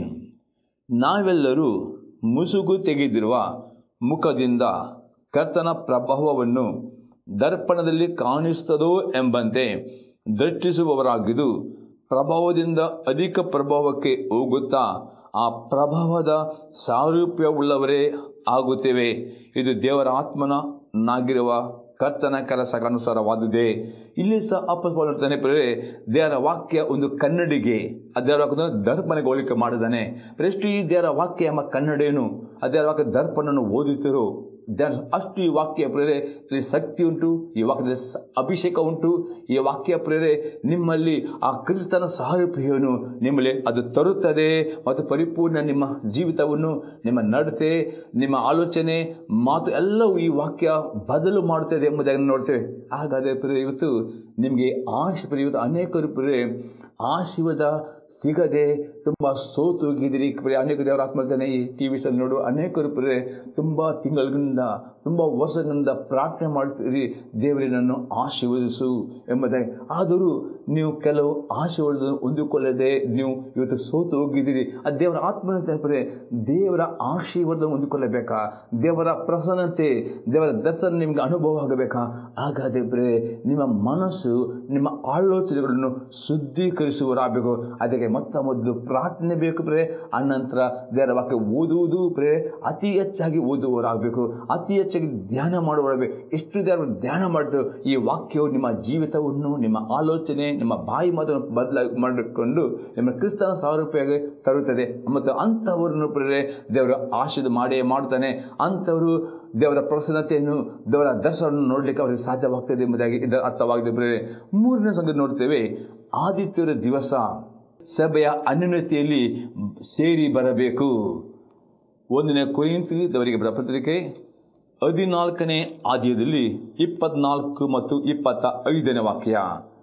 A: ನಾವೆಲ್ಲರೂ ಮುಸುಗು ತೆಗೆದಿರುವ ಮುಖದಿಂದ ಕರ್ತನ ಪ್ರಭಾವವನ್ನು ದರ್ಪಣದಲ್ಲಿ ಕಾಣಿಸುತ್ತದೋ ಎಂಬಂತೆ ದೃಷ್ಟಿಸುವವರಾಗಿದ್ದು, ಪ್ರಭಾವದಿಂದ ಅಧಿಕ ಪ್ರಭಾವಕ್ಕೆ ಹೋಗುತ್ತಾ ಆ ಪ್ರಭಾವದ ಸಾರೂಪ್ಯವುಳ್ಳವರೇ ಆಗುತ್ತೇವೆ. ಇದು ದೇವರ ಆತ್ಮನಾಗಿರುವ ಕರ್ತನ ಕೆಲಸಕ್ಕನುಸಾರವಾದುದೇ. ಇಲ್ಲಿ ಸಹ ಅಪೊಸ್ತಲನು ಹೇಳ್ತಾನೆ ಪ್ರೇರೆ, ದೇವರ ವಾಕ್ಯ ಒಂದು ಕನ್ನಡಿಗೆ, ಆ ದೇವರ ವಾಕ್ಯ ದರ್ಪಣೆಗೆ ಹೋಲಿಕೆ ಮಾಡಿದ್ದಾನೆ. ಎಷ್ಟು ಈ ದೇವರ ವಾಕ್ಯ ಎಂಬ ಕನ್ನಡಿಯನ್ನು, ಆ ದೇವರ ವಾಕ್ಯ ದರ್ಪಣವನ್ನು ಓದುತ್ತಿರೋ ದೇವರ ಅಷ್ಟು ಈ ವಾಕ್ಯ ಪ್ರೇರೆ ಇಲ್ಲಿ ಶಕ್ತಿ ಉಂಟು, ಈ ವಾಕ್ಯದಲ್ಲಿ ಅಭಿಷೇಕ ಉಂಟು. ಈ ವಾಕ್ಯ ಪ್ರೇರೆ ನಿಮ್ಮಲ್ಲಿ ಆ ಕ್ರಿಸ್ತನ ಸಾರೂಪ್ಯವನ್ನು ನಿಮ್ಮಲ್ಲಿ ಅದು ತರುತ್ತದೆ ಮತ್ತು ಪರಿಪೂರ್ಣ ನಿಮ್ಮ ಜೀವಿತವನ್ನು, ನಿಮ್ಮ ನಡತೆ, ನಿಮ್ಮ ಆಲೋಚನೆ, ಮಾತು ಎಲ್ಲವೂ ಈ ವಾಕ್ಯ ಬದಲು ಮಾಡುತ್ತದೆ ಎಂಬುದನ್ನು ನೋಡ್ತೇವೆ. ಹಾಗಾದರೆ ಪ್ರೇರೆ ಇವತ್ತು ನಿಮಗೆ ಆಶೀರ್ವಾದ, ಇವತ್ತು ಅನೇಕರು ಪ್ರೇರೆ ಆಶೀರ್ವಾದ ಸಿಗದೆ ತುಂಬ ಸೋತು ಹೋಗಿದ್ದೀರಿ. ಅನೇಕ ದೇವರ ಆತ್ಮ ಹೇಳ್ತಾನೆ ಈ ಟಿ ವಿ ಸಲ್ಲಿ ನೋಡು, ಅನೇಕರು ಪ್ರೇರೆ ತುಂಬ ತಿಂಗಳಿಂದ, ತುಂಬ ವರ್ಷಗಳಿಂದ ಪ್ರಾರ್ಥನೆ ಮಾಡ್ತೀರಿ, ದೇವರೇ ನನ್ನನ್ನು ಆಶೀರ್ವದಿಸು ಎಂಬುದಾಗಿ. ಆದರೂ ನೀವು ಕೆಲವು ಆಶೀರ್ವಾದ ಹೊಂದಿಕೊಳ್ಳದೆ ನೀವು ಇವತ್ತು ಸೋತು ಹೋಗಿದ್ದೀರಿ. ಆ ದೇವರ ಆತ್ಮ ಹೇಳ್ತಾರೆ, ದೇವರ ಆಶೀರ್ವಾದ ಹೊಂದಿಕೊಳ್ಳಬೇಕಾ, ದೇವರ ಪ್ರಸನ್ನತೆ, ದೇವರ ದರ್ಶನ ನಿಮಗೆ ಅನುಭವ ಆಗಬೇಕಾ? ಹಾಗಾದರೆ ಪ್ರೇರೆ ನಿಮ್ಮ ಮನಸ್ಸು, ನಿಮ್ಮ ಆಲೋಚನೆಗಳನ್ನು ಶುದ್ಧೀಕರಿಸುವರಾಗಬೇಕು. ಅದಕ್ಕೆ ಮೊತ್ತ ಮೊದಲು ಪ್ರಾರ್ಥನೆ ಬೇಕು ಪ್ರೇರೆ. ಅನಂತರ ದೇವರ ವಾಕ್ಯ ಓದುವುದು ಪ್ರೇರೆ ಅತಿ ಹೆಚ್ಚಾಗಿ ಓದುವವರಾಗಬೇಕು, ಅತಿ ಹೆಚ್ಚಾಗಿ ಧ್ಯಾನ ಮಾಡುವವರಾಗಬೇಕು. ಎಷ್ಟು ದೇವರ ಧ್ಯಾನ ಮಾಡ್ತೀರೋ ಈ ವಾಕ್ಯವು ನಿಮ್ಮ ಜೀವಿತವನ್ನು, ನಿಮ್ಮ ಆಲೋಚನೆ, ನಿಮ್ಮ ಬಾಯಿ ಮಾತನ್ನು ಬದಲಾಗಿ ಮಾಡಿಕೊಂಡು ನಿಮ್ಮ ಕ್ರಿಸ್ತನ ಸಾರೂಪ್ಯವಾಗಿ ತರುತ್ತದೆ. ಮತ್ತು ಅಂಥವರನ್ನು ಪ್ರೇರೆ ದೇವರು ಆಶೀರ್ವಾದ ಮಾಡೇ ಮಾಡ್ತಾನೆ. ಅಂಥವರು ದೇವರ ಪ್ರಸನ್ನತೆಯನ್ನು, ದೇವರ ದರ್ಶನವನ್ನು ನೋಡಲಿಕ್ಕೆ ಅವರಿಗೆ ಸಾಧ್ಯವಾಗ್ತದೆ ಎಂಬುದಾಗಿ ಇದರ ಅರ್ಥವಾಗಿದೆ ಪ್ರೇರೆ. ಮೂರನೇ ಸಂಗತಿ ನೋಡ್ತೇವೆ, ಆದಿತ್ಯದ ದಿವಸ ಸಭೆಯ ಅನ್ಯೋನ್ಯತೆಯಲ್ಲಿ ಸೇರಿ ಬರಬೇಕು. ಒಂದನೇ ಕೊರಿಂಥದವರಿಗೆ ಬರೆದ ಪತ್ರಿಕೆ ಹದಿನಾಲ್ಕನೇ ಅಧ್ಯಾಯದಲ್ಲಿ ಇಪ್ಪತ್ನಾಲ್ಕು ಮತ್ತು ಇಪ್ಪತ್ತ ಐದನೇ ವಾಕ್ಯ.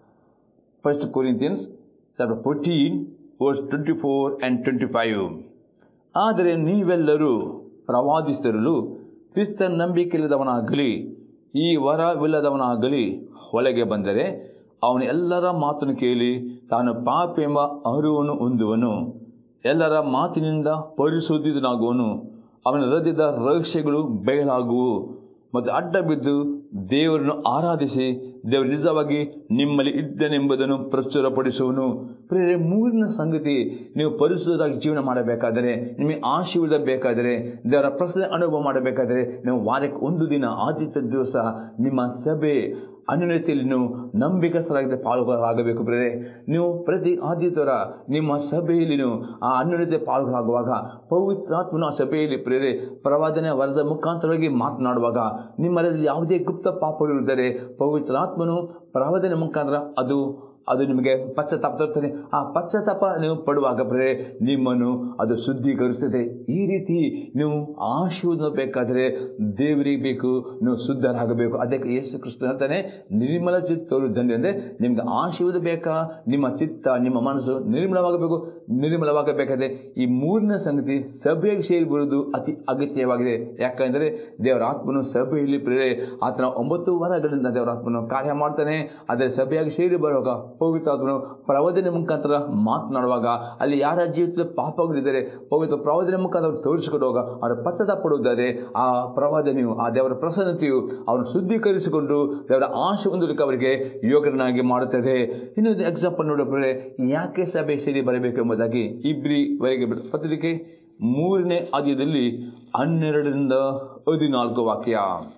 A: First Corinthians chapter fourteen verse twenty four and twenty five. ಆದರೆ ನೀವೆಲ್ಲರೂ ಪ್ರವಾದಿಸಿರಲು ಕ್ರಿಸ್ತ ನಂಬಿಕೆಯಿಲ್ಲದವನಾಗಲಿ ಈ ವರವಿಲ್ಲದವನಾಗಲಿ ಒಳಗೆ ಬಂದರೆ ಅವನು ಎಲ್ಲರ ಮಾತನ್ನು ಕೇಳಿ ತಾನು ಪಾಪ ಎಂಬ ಅರಿವನ್ನು ಹೊಂದುವನು, ಎಲ್ಲರ ಮಾತಿನಿಂದ ಪರಿಶೋಧಿತನಾಗುವನು. ಅವನ ಹೃದಯದ ರಹಸ್ಯಗಳು ಬಯಲಾಗುವು ಮತ್ತು ಅಡ್ಡ ಬಿದ್ದು ದೇವರನ್ನು ಆರಾಧಿಸಿ ದೇವರು ನಿಜವಾಗಿ ನಿಮ್ಮಲ್ಲಿ ಇದ್ದನೆಂಬುದನ್ನು ಪ್ರಚುರಪಡಿಸುವನು. ಪ್ರೇರೆ ಮೂರನೇ ಸಂಗತಿ, ನೀವು ಪರಿಶುದ್ಧರಾಗಿ ಜೀವನ ಮಾಡಬೇಕಾದರೆ, ನಿಮಗೆ ಆಶೀರ್ವಾದ ಬೇಕಾದರೆ, ದೇವರ ಪ್ರಸನ್ನ ಅನುಭವ ಮಾಡಬೇಕಾದರೆ ನೀವು ವಾರಕ್ಕೆ ಒಂದು ದಿನ ಆದಿತ್ಯ ದಿವಸ ನಿಮ್ಮ ಸಭೆ ಅನ್ಯೋನ್ಯತೆಯಲ್ಲಿ ನೀವು ನಂಬಿಕಸ್ಥರಾಗಿ ಪಾಲ್ಗೊಳ್ಳಾಗಬೇಕು ಪ್ರೇರೆ. ನೀವು ಪ್ರತಿ ಆದಿತ್ಯವಾರ ನಿಮ್ಮ ಸಭೆಯಲ್ಲಿ ನೀವು ಆ ಅನ್ಯೋನ್ಯತೆ ಪಾಲ್ಗೊಳ್ಳಾಗುವಾಗ ಪವಿತ್ರಾತ್ಮನು ಆ ಸಭೆಯಲ್ಲಿ ಪ್ರೇರೆ ಪ್ರವಾದನೆ ವರದ ಮುಖಾಂತರವಾಗಿ ಮಾತನಾಡುವಾಗ ನಿಮ್ಮಲ್ಲಿ ಯಾವುದೇ ಗುಪ್ತ ಪಾಪಗಳಿದ್ದರೆ ಪವಿತ್ರಾತ್ಮನು ಪ್ರವಾದನೆ ಮುಖಾಂತರ ಅದು ಅದು ನಿಮಗೆ ಪಶ್ಚಾತ್ತಾಪ ತರುತ್ತದೆ. ಆ ಪಶ್ಚಾತ್ತಾಪ ನೀವು ಪಡುವಾಗ ಪ್ರೇರೆ ನಿಮ್ಮನ್ನು ಅದು ಶುದ್ಧೀಕರಿಸ್ತದೆ. ಈ ರೀತಿ ನೀವು ಆಶೀರ್ವಾದ ಬೇಕಾದರೆ ದೇವರಿಗೆ ಬೇಕು, ನೀವು ಶುದ್ಧರಾಗಬೇಕು. ಅದಕ್ಕೆ ಯೇಸು ಕ್ರಿಸ್ತನು ಹೇಳ್ತಾನೆ, ನಿರ್ಮಲ ಚಿತ್ತರು ಧನ್ಯ. ಅಂದರೆ ನಿಮ್ಗೆ ಆಶೀರ್ವಾದ ಬೇಕಾ, ನಿಮ್ಮ ಚಿತ್ತ, ನಿಮ್ಮ ಮನಸ್ಸು ನಿರ್ಮಲವಾಗಬೇಕು. ನಿರ್ಮಲವಾಗಬೇಕಾದ್ರೆ ಈ ಮೂರನೇ ಸಂಗತಿ ಸಭೆಗೆ ಸೇರಿ ಬರುವುದು ಅತಿ ಅಗತ್ಯವಾಗಿದೆ. ಯಾಕಂದರೆ ದೇವರ ಆತ್ಮನು ಸಭೆಯಲ್ಲಿ ಪ್ರೇರೆ ಆತನ ಒಂಬತ್ತು ವಾರಗಳಿಂದ ದೇವರ ಆತ್ಮನು ಕಾರ್ಯ ಮಾಡ್ತಾನೆ. ಆದರೆ ಸಭೆಯಾಗಿ ಸೇರಿ ಬರುವಾಗ ಪವಿತ್ರಾತ್ಮನು ಪ್ರವಾದನೆ ಮುಖಾಂತರ ಮಾತನಾಡುವಾಗ ಅಲ್ಲಿ ಯಾರ ಜೀವಿತದಲ್ಲಿ ಪಾಪಗಳಿದ್ದಾರೆ ಪವಿತ್ರ ಪ್ರವಾದನೆ ಮುಖಾಂತರ ಅವರು ತೋರಿಸಿಕೊಡುವಾಗ ಅವರು ಪಶ್ಚಾತ್ತಾಪ ಪಡುವುದಾದರೆ ಆ ಪ್ರವಾದನೆಯು ಆ ದೇವರ ಪ್ರಸನ್ನತೆಯು ಅವರನ್ನು ಶುದ್ಧೀಕರಿಸಿಕೊಂಡು ದೇವರ ಆಶೆ ಹೊಂದಲಿಕ್ಕೆ ಅವರಿಗೆ ಯೋಗ್ಯನಾಗಿ ಮಾಡುತ್ತದೆ. ಇನ್ನೊಂದು ಎಕ್ಸಾಂಪಲ್ ನೋಡಿದ್ರೆ ಯಾಕೆ ಸಭೆ ಸೇರಿ ಬರಬೇಕು ಎಂಬುದಾಗಿ ಇಬ್ರಿವರೆಗೆ ಪತ್ರಿಕೆ ಮೂರನೇ ಅಧ್ಯಾಯದಲ್ಲಿ ಹನ್ನೆರಡರಿಂದ ಹದಿನಾಲ್ಕು ವಾಕ್ಯ.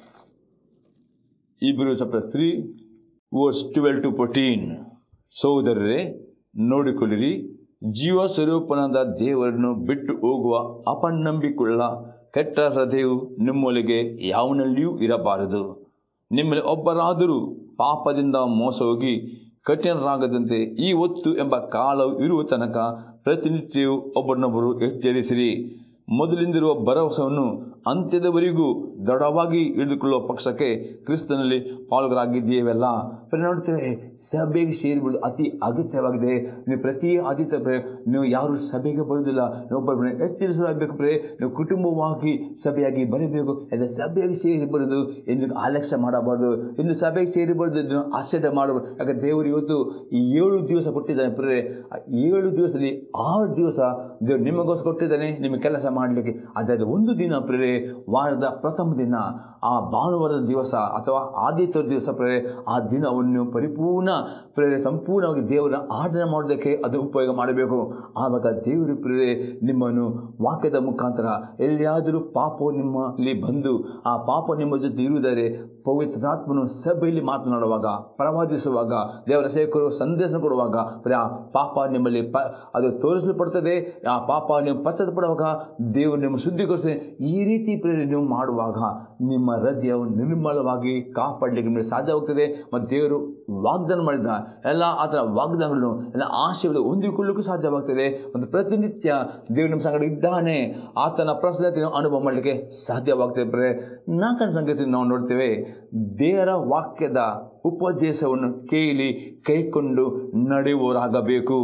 A: Hebrew chapter three verse twelve to fourteen. ಸಹೋದರರೇ, ನೋಡಿಕೊಳ್ಳಿರಿ, ಜೀವ ಸ್ವರೂಪನಾದ ದೇವರನ್ನು ಬಿಟ್ಟು ಹೋಗುವ ಅಪನಂಬಿಕೆಯುಳ್ಳ ಕೆಟ್ಟ ಹೃದಯವು ನಿಮ್ಮೊಳಗೆ ಯಾವನಲ್ಲಿಯೂ ಇರಬಾರದು. ನಿಮ್ಮಲ್ಲಿ ಒಬ್ಬರಾದರೂ ಪಾಪದಿಂದ ಮೋಸ ಹೋಗಿ ಕಠಿಣರಾಗದಂತೆ ಈ ಹೊತ್ತು ಎಂಬ ಕಾಲವು ಇರುವ ತನಕ ಪ್ರತಿನಿತ್ಯವೂ ಒಬ್ಬರನ್ನೊಬ್ಬರು ಎಚ್ಚರಿಸಿರಿ. ಮೊದಲಿಂದಿರುವ ಭರವಸೆಯನ್ನು ಅಂತ್ಯದವರೆಗೂ ದೃಢವಾಗಿ ಹಿಡಿದುಕೊಳ್ಳುವ ಪಕ್ಷಕ್ಕೆ ಕ್ರಿಸ್ತನಲ್ಲಿ ಪಾಲ್ಗೊಳ್ಳಾಗಿದ್ದೇವೆಲ್ಲ. ನೋಡ್ತೇವೆ, ಸಭೆಗೆ ಸೇರಿಬಿಡುವುದು ಅತಿ ಅಗತ್ಯವಾಗಿದೆ. ನೀವು ಪ್ರತಿ ಆದಿತ್ಯ ನೀವು ಯಾರು ಸಭೆಗೆ ಬರುವುದಿಲ್ಲ, ನೀವು ಒಬ್ಬರು ಎಚ್ಚರಿಸಬೇಕಂದ್ರೆ ನೀವು ಕುಟುಂಬವಾಗಿ ಸಭೆಯಾಗಿ ಬರಬೇಕು. ಎಲ್ಲ ಸಭೆಯಾಗಿ ಸೇರಿ ಬರೋದು ಎಂದು ಆಲಕ್ಷ್ಯ ಮಾಡಬಾರ್ದು, ಎಂದು ಸಭೆಗೆ ಸೇರಿ ಬರೋದು ಇದನ್ನು ಆಶ್ಚರ್ಯ ಮಾಡಬಾರ್ದು. ಯಾಕಂದರೆ ದೇವರು ಇವತ್ತು ಈ ಏಳು ದಿವಸ ಕೊಟ್ಟಿದ್ದಾನೆ. ಪ್ರೇರೆ ಏಳು ದಿವಸದಲ್ಲಿ ಆರು ದಿವಸ ದೇವರು ನಿಮಗೋಸ್ಕರ ಕೊಟ್ಟಿದ್ದಾನೆ ನಿಮಗೆ ಕೆಲಸ ಮಾಡಲಿಕ್ಕೆ. ಅದರಲ್ಲಿ ಒಂದು ದಿನ ಪ್ರೇರೆ ವಾರದ ಪ್ರಥಮ ದಿನ, ಆ ಭಾನುವಾರದ ದಿವಸ ಅಥವಾ ಆದಿತ್ಯವಾರ ದಿವಸ ಪ್ರೇರೆ ಆ ದಿನವನ್ನು ಪರಿಪೂರ್ಣ ಪ್ರೇರೆ ಸಂಪೂರ್ಣವಾಗಿ ದೇವರ ಆರಾಧನೆ ಮಾಡೋದಕ್ಕೆ ಅದು ಉಪಯೋಗ ಮಾಡಬೇಕು. ಆವಾಗ ದೇವರು ಪ್ರೇರೆ ನಿಮ್ಮನ್ನು ವಾಕ್ಯದ ಮುಖಾಂತರ ಎಲ್ಲಿಯಾದರೂ ಪಾಪ ನಿಮ್ಮಲ್ಲಿ ಬಂದು ಆ ಪಾಪ ನಿಮ್ಮ ಜೊತೆ ಇರುವುದಾದರೆ ಪವಿತ್ರಾತ್ಮನು ಸಭೆಯಲ್ಲಿ ಮಾತನಾಡುವಾಗ, ಪ್ರವಾದಿಸುವಾಗ, ದೇವರ ಸೇವಕರು ಸಂದೇಶ ಕೊಡುವಾಗ ಆ ಪಾಪ ನಿಮ್ಮಲ್ಲಿ ಪ ಅದು ತೋರಿಸಲ್ಪಡ್ತದೆ. ಆ ಪಾಪ ನೀವು ಪಶ್ಚಾತ್ತಾಪಡುವಾಗ ದೇವರು ನಿಮ್ಮ ಶುದ್ಧೀಕರಿಸಿ ಈ ರೀತಿ ಪ್ರೇರಣೆ ನೀವು ಮಾಡುವಾಗ ನಿಮ್ಮ ಹೃದಯವು ನಿರ್ಮಲವಾಗಿ ಕಾಪಾಡಲಿಕ್ಕೆ ನಿಮಗೆ ಸಾಧ್ಯವಾಗ್ತದೆ. ಮತ್ತು ದೇವರು ವಾಗ್ದಾನ ಮಾಡಿದ ಎಲ್ಲ ಆತನ ವಾಗ್ದಾನಗಳನ್ನು ಎಲ್ಲ ಆಶೀರ್ವಾದ ಹೊಂದಿಕೊಳ್ಳಲಿಕ್ಕೂ ಸಾಧ್ಯವಾಗ್ತದೆ. ಮತ್ತು ಪ್ರತಿನಿತ್ಯ ದೇವರು ನಿಮ್ಮ ಸಂಗಡ ಇದ್ದಾನೆ, ಆತನ ಪ್ರಸನ್ನತೆಯನ್ನು ಅನುಭವ ಮಾಡಲಿಕ್ಕೆ ಸಾಧ್ಯವಾಗ್ತದೆ. ಪ್ರೇರೆ ನಾಲ್ಕನೇ ಸಂಗತಿ ನಾವು ನೋಡ್ತೇವೆ, ದೇವರ ವಾಕ್ಯದ ಉಪದೇಶವನ್ನು ಕೇಳಿ ಕೈಕೊಂಡು ನಡೆಯುವವರಾಗಬೇಕು.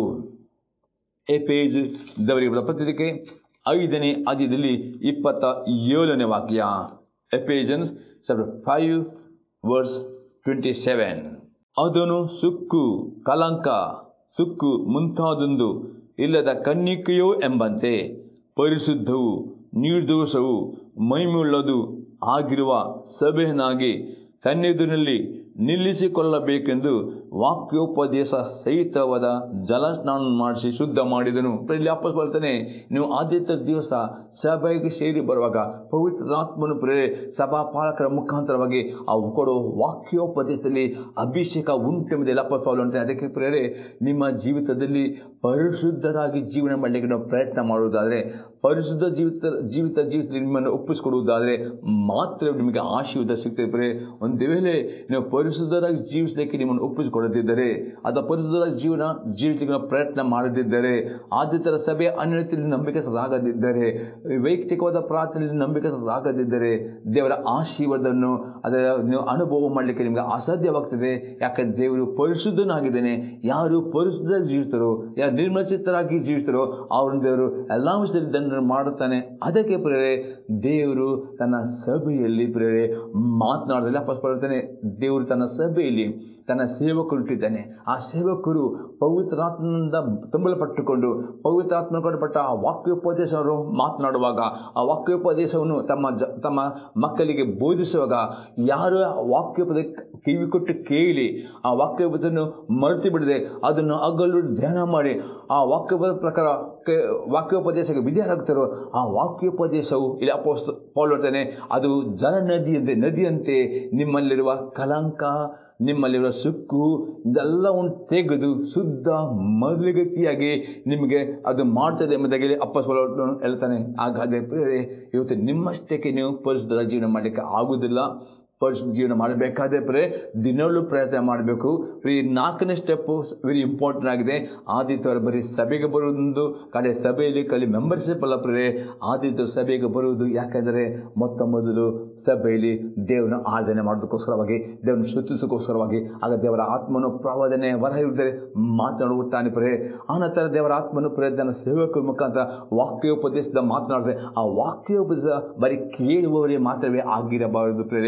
A: ಎಫೆಸ ದವರಿಗೆ ಪತ್ರಿಕೆ ಐದನೇ ಅಧ್ಯಾಯದಲ್ಲಿ ಇಪ್ಪತ್ತ ಏಳನೇ ವಾಕ್ಯ. Ephesians chapter five verse twenty seven. ಅದನ್ನು ಸುಕ್ಕು, ಕಲಂಕ, ಸುಕ್ಕು ಮುಂತಾದೊಂದು ಇಲ್ಲದ ಕನ್ನಿಕೆಯೋ ಎಂಬಂತೆ ಪರಿಶುದ್ಧವು ನಿರ್ದೋಷವು ಮಹಿಮೆಯುಳ್ಳದು ಆಗಿರುವ ಸಭೆಯನ್ನಾಗಿ ತನ್ನೆದುರಿನಲ್ಲಿ ನಿಲ್ಲಿಸಿಕೊಳ್ಳಬೇಕೆಂದು ವಾಕ್ಯೋಪದೇಶ ಸಹಿತವಾದ ಜಲಸ್ನಾನ ಮಾಡಿಸಿ ಶುದ್ಧ ಮಾಡಿದನು. ಇಲ್ಲಿ ವಾಪಸ್ ಬರ್ತಾನೆ, ನೀವು ಆದಿತ್ಯ ದಿವಸ ಸಭೆಗೆ ಸೇರಿ ಬರುವಾಗ ಪವಿತ್ರಾತ್ಮನು ಪ್ರೇರೆ ಸಭಾಪಾಲಕರ ಮುಖಾಂತರವಾಗಿ ಆ ಕೊಡೋ ವಾಕ್ಯೋಪದೇಶದಲ್ಲಿ ಅಭಿಷೇಕ ಉಂಟೆಂಬುದು ವಾಪಸ್ ಪಾಲ್ಗೊಳ್ತಾನೆ. ಅದಕ್ಕೆ ಪ್ರೇರೆ ನಿಮ್ಮ ಜೀವಿತದಲ್ಲಿ ಪರಿಶುದ್ಧರಾಗಿ ಜೀವನ ಮಾಡಲಿಕ್ಕೆ ನಾವು ಪ್ರಯತ್ನ ಮಾಡುವುದಾದರೆ, ಪರಿಶುದ್ಧ ಜೀವಿತ ಜೀವಿತ ಜೀವಿತದಲ್ಲಿ ನಿಮ್ಮನ್ನು ಒಪ್ಪಿಸಿಕೊಡುವುದಾದರೆ ಮಾತ್ರ ನಿಮಗೆ ಆಶೀರ್ವಾದ ಸಿಗ್ತದೆ. ಪ್ರೇರೆ ಒಂದು ವೇಳೆ ನೀವು ಪರಿಶುದ್ಧರಾಗಿ ಜೀವಿಸಲಿಕ್ಕೆ ನಿಮ್ಮನ್ನು ಒಪ್ಪಿಸಿಕೊಡದಿದ್ದರೆ ಅಥವಾ ಪರಿಶುದ್ಧರಾಗಿ ಜೀವನ ಜೀವಿಸಲಿಕ್ಕೆ ಪ್ರಯತ್ನ ಮಾಡದಿದ್ದರೆ, ಆದಿತ್ಯರ ಸಭೆಯ ಅನ್ಯತೆಯಲ್ಲಿ ನಂಬಿಕೆಸರಾಗದಿದ್ದರೆ, ವೈಯಕ್ತಿಕವಾದ ಪ್ರಾರ್ಥನೆಯಲ್ಲಿ ನಂಬಿಕೆಸರಾಗದಿದ್ದರೆ ದೇವರ ಆಶೀರ್ವಾದವನ್ನು ಅದರ ನೀವು ಅನುಭವ ಮಾಡಲಿಕ್ಕೆ ನಿಮಗೆ ಅಸಾಧ್ಯವಾಗ್ತದೆ. ಯಾಕಂದರೆ ದೇವರು ಪರಿಶುದ್ಧನಾಗಿದ್ದಾನೆ. ಯಾರು ಪರಿಶುದ್ಧರಾಗಿ ಜೀವಿಸ್ತಾರೋ, ಯಾರು ನಿರ್ಮಲಚಿತ್ತರಾಗಿ ಜೀವಿಸ್ತಾರೋ ಅವ್ರನ್ನ ದೇವರು ಎಲ್ಲ ವಿಷಯದಲ್ಲಿ ದಂಡನೆ ಮಾಡುತ್ತಾನೆ. ಅದಕ್ಕೆ ಪ್ರೇರೆ ದೇವರು ತನ್ನ ಸಭೆಯಲ್ಲಿ ಪ್ರೇರೆ ಮಾತನಾಡೋದಿಲ್ಲ ಪಸ್ಪಡ್ತಾನೆ. ದೇವರು ತನ್ನ ಸಭೆಯಲ್ಲಿ ತನ್ನ ಸೇವಕರು ಇಟ್ಟಿದ್ದಾನೆ. ಆ ಸೇವಕರು ಪವಿತ್ರಾತ್ಮನಿಂದ ತುಂಬಲ್ಪಟ್ಟುಕೊಂಡು ಪವಿತ್ರಾತ್ಮ ಕೊಡಪಟ್ಟ ಆ ವಾಕ್ಯೋಪದೇಶವನ್ನು ಮಾತನಾಡುವಾಗ, ಆ ವಾಕ್ಯೋಪದೇಶವನ್ನು ತಮ್ಮ ಜ ತಮ್ಮ ಮಕ್ಕಳಿಗೆ ಬೋಧಿಸುವಾಗ ಯಾರು ಆ ವಾಕ್ಯೋಪದ ಕಿವಿ ಕೊಟ್ಟು ಕೇಳಿ ಆ ವಾಕ್ಯೋಪದೇಶವನ್ನು ಮರೆತು ಬಿಡದೆ ಅದನ್ನು ಹಗಲು ಧ್ಯಾನ ಮಾಡಿ ಆ ವಾಕ್ಯೋಪದ ಪ್ರಕಾರ ವಾಕ್ಯೋಪದೇಶಕ್ಕೆ ವಿಧೇಯರಾಗ್ತಾರೋ ಆ ವಾಕ್ಯೋಪದೇಶವು ಇಲ್ಲಿ ಅಪೋಸ್ ಪೌಲ್ ಹೇಳ್ತಾನೆ, ಅದು ಜಲ ನದಿಯಂತೆ ನದಿಯಂತೆ ನಿಮ್ಮಲ್ಲಿರುವ ಕಲಂಕ, ನಿಮ್ಮಲ್ಲಿರುವ ಸುಕ್ಕು ಇದೆಲ್ಲವನ್ನು ತೆಗೆದು ಶುದ್ಧ ಮರುಗತಿಯಾಗಿ ನಿಮಗೆ ಅದು ಮಾಡ್ತದೆ ಎಂಬುದಾಗಿ ಅಪ್ಪಸ್ವಲ ಹೇಳ್ತಾನೆ. ಹಾಗಾದರೆ ಪ್ರೇರೆ ಇವತ್ತು ನಿಮ್ಮಷ್ಟಕ್ಕೆ ನೀವು ಪರಿಶುದ್ಧ ಜೀವನ ಮಾಡಲಿಕ್ಕೆ ಆಗುವುದಿಲ್ಲ. ಪರಿಶುದ್ಧ ಜೀವನ ಮಾಡಬೇಕಾದ್ರೆ ಪ್ರೇರೆ ದಿನವೂ ಪ್ರಯತ್ನ ಮಾಡಬೇಕು. ಈ ನಾಲ್ಕನೇ ಸ್ಟೆಪ್ಪು ವೆರಿ ಇಂಪಾರ್ಟೆಂಟ್ ಆಗಿದೆ. ಆದಿತ್ಯವಾರ ಬರೀ ಸಭೆಗೆ ಬರುವುದು ಕಡೆ ಸಭೆಯಲ್ಲಿ ಕಲಿ ಮೆಂಬರ್ಶಿಪ್ ಅಲ್ಲ ಪ್ರೇರೆ, ಆದಿತ್ಯ ಸಭೆಗೆ ಬರುವುದು. ಯಾಕೆಂದರೆ ಮೊತ್ತ ಮೊದಲು ಸಭೆಯಲ್ಲಿ ದೇವರನ್ನ ಆರಾಧನೆ ಮಾಡೋದಕ್ಕೋಸ್ಕರವಾಗಿ, ದೇವರನ್ನು ಸ್ತುತಿಸೋಕ್ಕೋಸ್ಕರವಾಗಿ. ಆಗ ದೇವರ ಆತ್ಮನು ಪ್ರವಾದನೆ ಹೊರ ಇದ್ದರೆ ಮಾತನಾಡುತ್ತಾನೆ ಪ್ರೇರೆ. ಆನಂತರ ದೇವರ ಆತ್ಮನು ಪ್ರಯತ್ನ ಸೇವಕರ ಮುಖಾಂತರ ವಾಕ್ಯೋಪದೇಶದ ಮಾತನಾಡಿದ್ರೆ ಆ ವಾಕ್ಯೋಪದೇಶ ಬರೀ ಕೇಳುವವರೇ ಮಾತ್ರವೇ ಆಗಿರಬಾರದು ಪ್ರೇರೆ.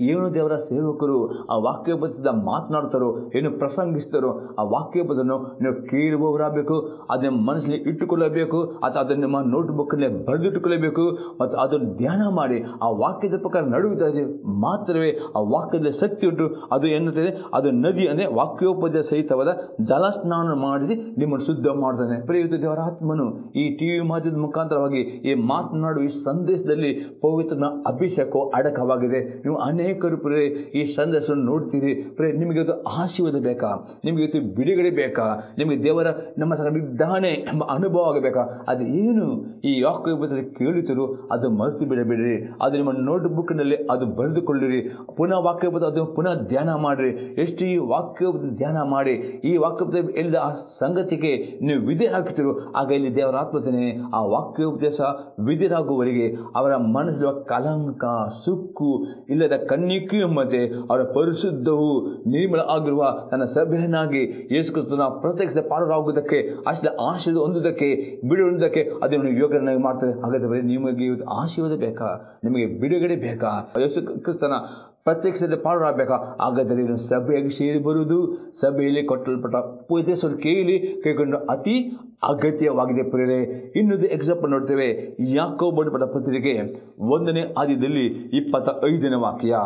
A: ಏನು ದೇವರ ಸೇವಕರು ಆ ವಾಕ್ಯೋಪದೇಶದ ಮಾತನಾಡ್ತಾರೋ, ಏನು ಪ್ರಸಂಗಿಸ್ತಾರೋ ಆ ವಾಕ್ಯೋಪದನ್ನು ನೀವು ಕೇಳುವವರಾಗಬೇಕು. ಅದನ್ನ ಮನಸ್ಸಲ್ಲಿ ಇಟ್ಟುಕೊಳ್ಳಬೇಕು ಅಥವಾ ಅದನ್ನು ನಿಮ್ಮ ನೋಟ್ಬುಕ್ಕಲ್ಲೇ ಬರೆದಿಟ್ಟುಕೊಳ್ಳಬೇಕು ಮತ್ತು ಅದನ್ನು ಧ್ಯಾನ ಮಾಡಿ ಆ ವಾಕ್ಯದ ಪ್ರಕಾರ ನಡುವುದಾದರೆ ಮಾತ್ರವೇ ಆ ವಾಕ್ಯದಲ್ಲಿ ಶಕ್ತಿ ಉಂಟು. ಅದು ಎನ್ನುತ್ತದೆ, ಅದು ನದಿ ಅಂದರೆ ವಾಕ್ಯೋಪದೇಶ ಸಹಿತವಾದ ಜಲಸ್ನಾನ ಮಾಡಿಸಿ ನಿಮ್ಮನ್ನು ಶುದ್ಧ ಮಾಡ್ತಾನೆ. ಪ್ರಿಯ ದೇವರ ಆತ್ಮನು ಈ ಟಿ ವಿ ಮಾಧ್ಯಮದ ಮುಖಾಂತರವಾಗಿ ಈ ಮಾತನಾಡುವ ಈ ಸಂದೇಶದಲ್ಲಿ ಪವಿತ್ರನ ಅಭಿಷೇಕವು ಅಡಕವಾಗಿದೆ. ನೀವು ಅನೇಕರು ಪ್ರೇ ಈ ಸಂದೇಶವನ್ನು ನೋಡ್ತೀರಿ. ಪ್ರೇ ನಿಮಗೆ ಅದು ಆಶೀರ್ವಾದ ಬೇಕಾ, ನಿಮಗೆ ಇದು ಬಿಡುಗಡೆ ಬೇಕಾ, ನಿಮಗೆ ದೇವರ ನಮ್ಮ ಸನ್ನಿಧಾನ ಎಂಬ ಅನುಭವ ಆಗಬೇಕಾ, ಅದು ಏನು ಈ ವಾಕ್ಯೋಪದೇಶ ಕೇಳುತ್ತೀರೋ ಅದು ಮರೆತು ಬಿಡಬೇಡಿರಿ. ಅದು ನಿಮ್ಮ ನೋಟ್ಬುಕ್ನಲ್ಲಿ ಅದು ಬರೆದುಕೊಳ್ಳಿರಿ. ಪುನಃ ವಾಕ್ಯೋಪದೇಶ ಅದು ಪುನಃ ಧ್ಯಾನ ಮಾಡಿರಿ. ಎಷ್ಟು ಈ ವಾಕ್ಯೋಪದೇಶ ಧ್ಯಾನ ಮಾಡಿ ಈ ವಾಕ್ಯೋಪದೇಶ ಹೇಳಿದ ಆ ಸಂಗತಿಗೆ ನೀವು ವಿಧೇಯರಾಗುತ್ತೀರೋ ಆಗ ಇಲ್ಲಿ ದೇವರ ಆತ್ಮತನೇ ಆ ವಾಕ್ಯೋಪದೇಶ ವಿಧೇಯರಾಗುವವರಿಗೆ ಅವರ ಮನಸ್ಸಿರುವ ಕಲಂಕ ಸುಕ್ಕು ಇಲ್ಲದ ಕನ್ನಿಕೆ ಎಂಬಂತೆ ಅವರ ಪರಿಶುದ್ಧವು ನಿರ್ಮಲ ಆಗಿರುವ ತನ್ನ ಸಭೆಯನ್ನಾಗಿ ಯೇಸು ಕ್ರಿಸ್ತನ ಪ್ರತ್ಯಕ್ಷ ಪಾಲರಾಗುವುದಕ್ಕೆ ಅಷ್ಟೇ ಆಶೀರ್ವಾದ ಹೊಂದುವುದಕ್ಕೆ ಬಿಡುವುದಕ್ಕೆ ಅದನ್ನು ಯೋಗ್ಯನಾಗಿ ಮಾಡ್ತಾರೆ. ಹಾಗಾದರೆ ನಿಮಗೆ ಇವತ್ತು ಆಶೀರ್ವಾದ ಬೇಕಾ, ನಿಮಗೆ ಬಿಡುಗಡೆ ಬೇಕಾ, ಯೇಸು ಕ್ರಿಸ್ತನ ಪ್ರತ್ಯಕ್ಷದಲ್ಲಿ ಪಾಲರಾಗಬೇಕಾ, ಹಾಗಾದರೆ ನೀವು ಸಭೆಯಾಗಿ ಸೇರಿ ಬರುವುದು, ಸಭೆಯಲ್ಲಿ ಕೊಟ್ಟಲ್ಪಟ್ಟ ಉಪದೇಶವನ್ನು ಕೇಳಿ ಕೈಗೊಂಡು ಅತಿ ಅಗತ್ಯವಾಗಿದೆ. ಪ್ರೇರೆ ಇನ್ನೊಂದು ಎಕ್ಸಾಂಪಲ್ ನೋಡ್ತೇವೆ. ಯಾಕೋಬನ ಪದ ಪತ್ರಿಕೆ ಒಂದನೇ ಆದಿಯಲ್ಲಿ ಇಪ್ಪತ್ತ ಐದನೇ ವಾಕ್ಯ,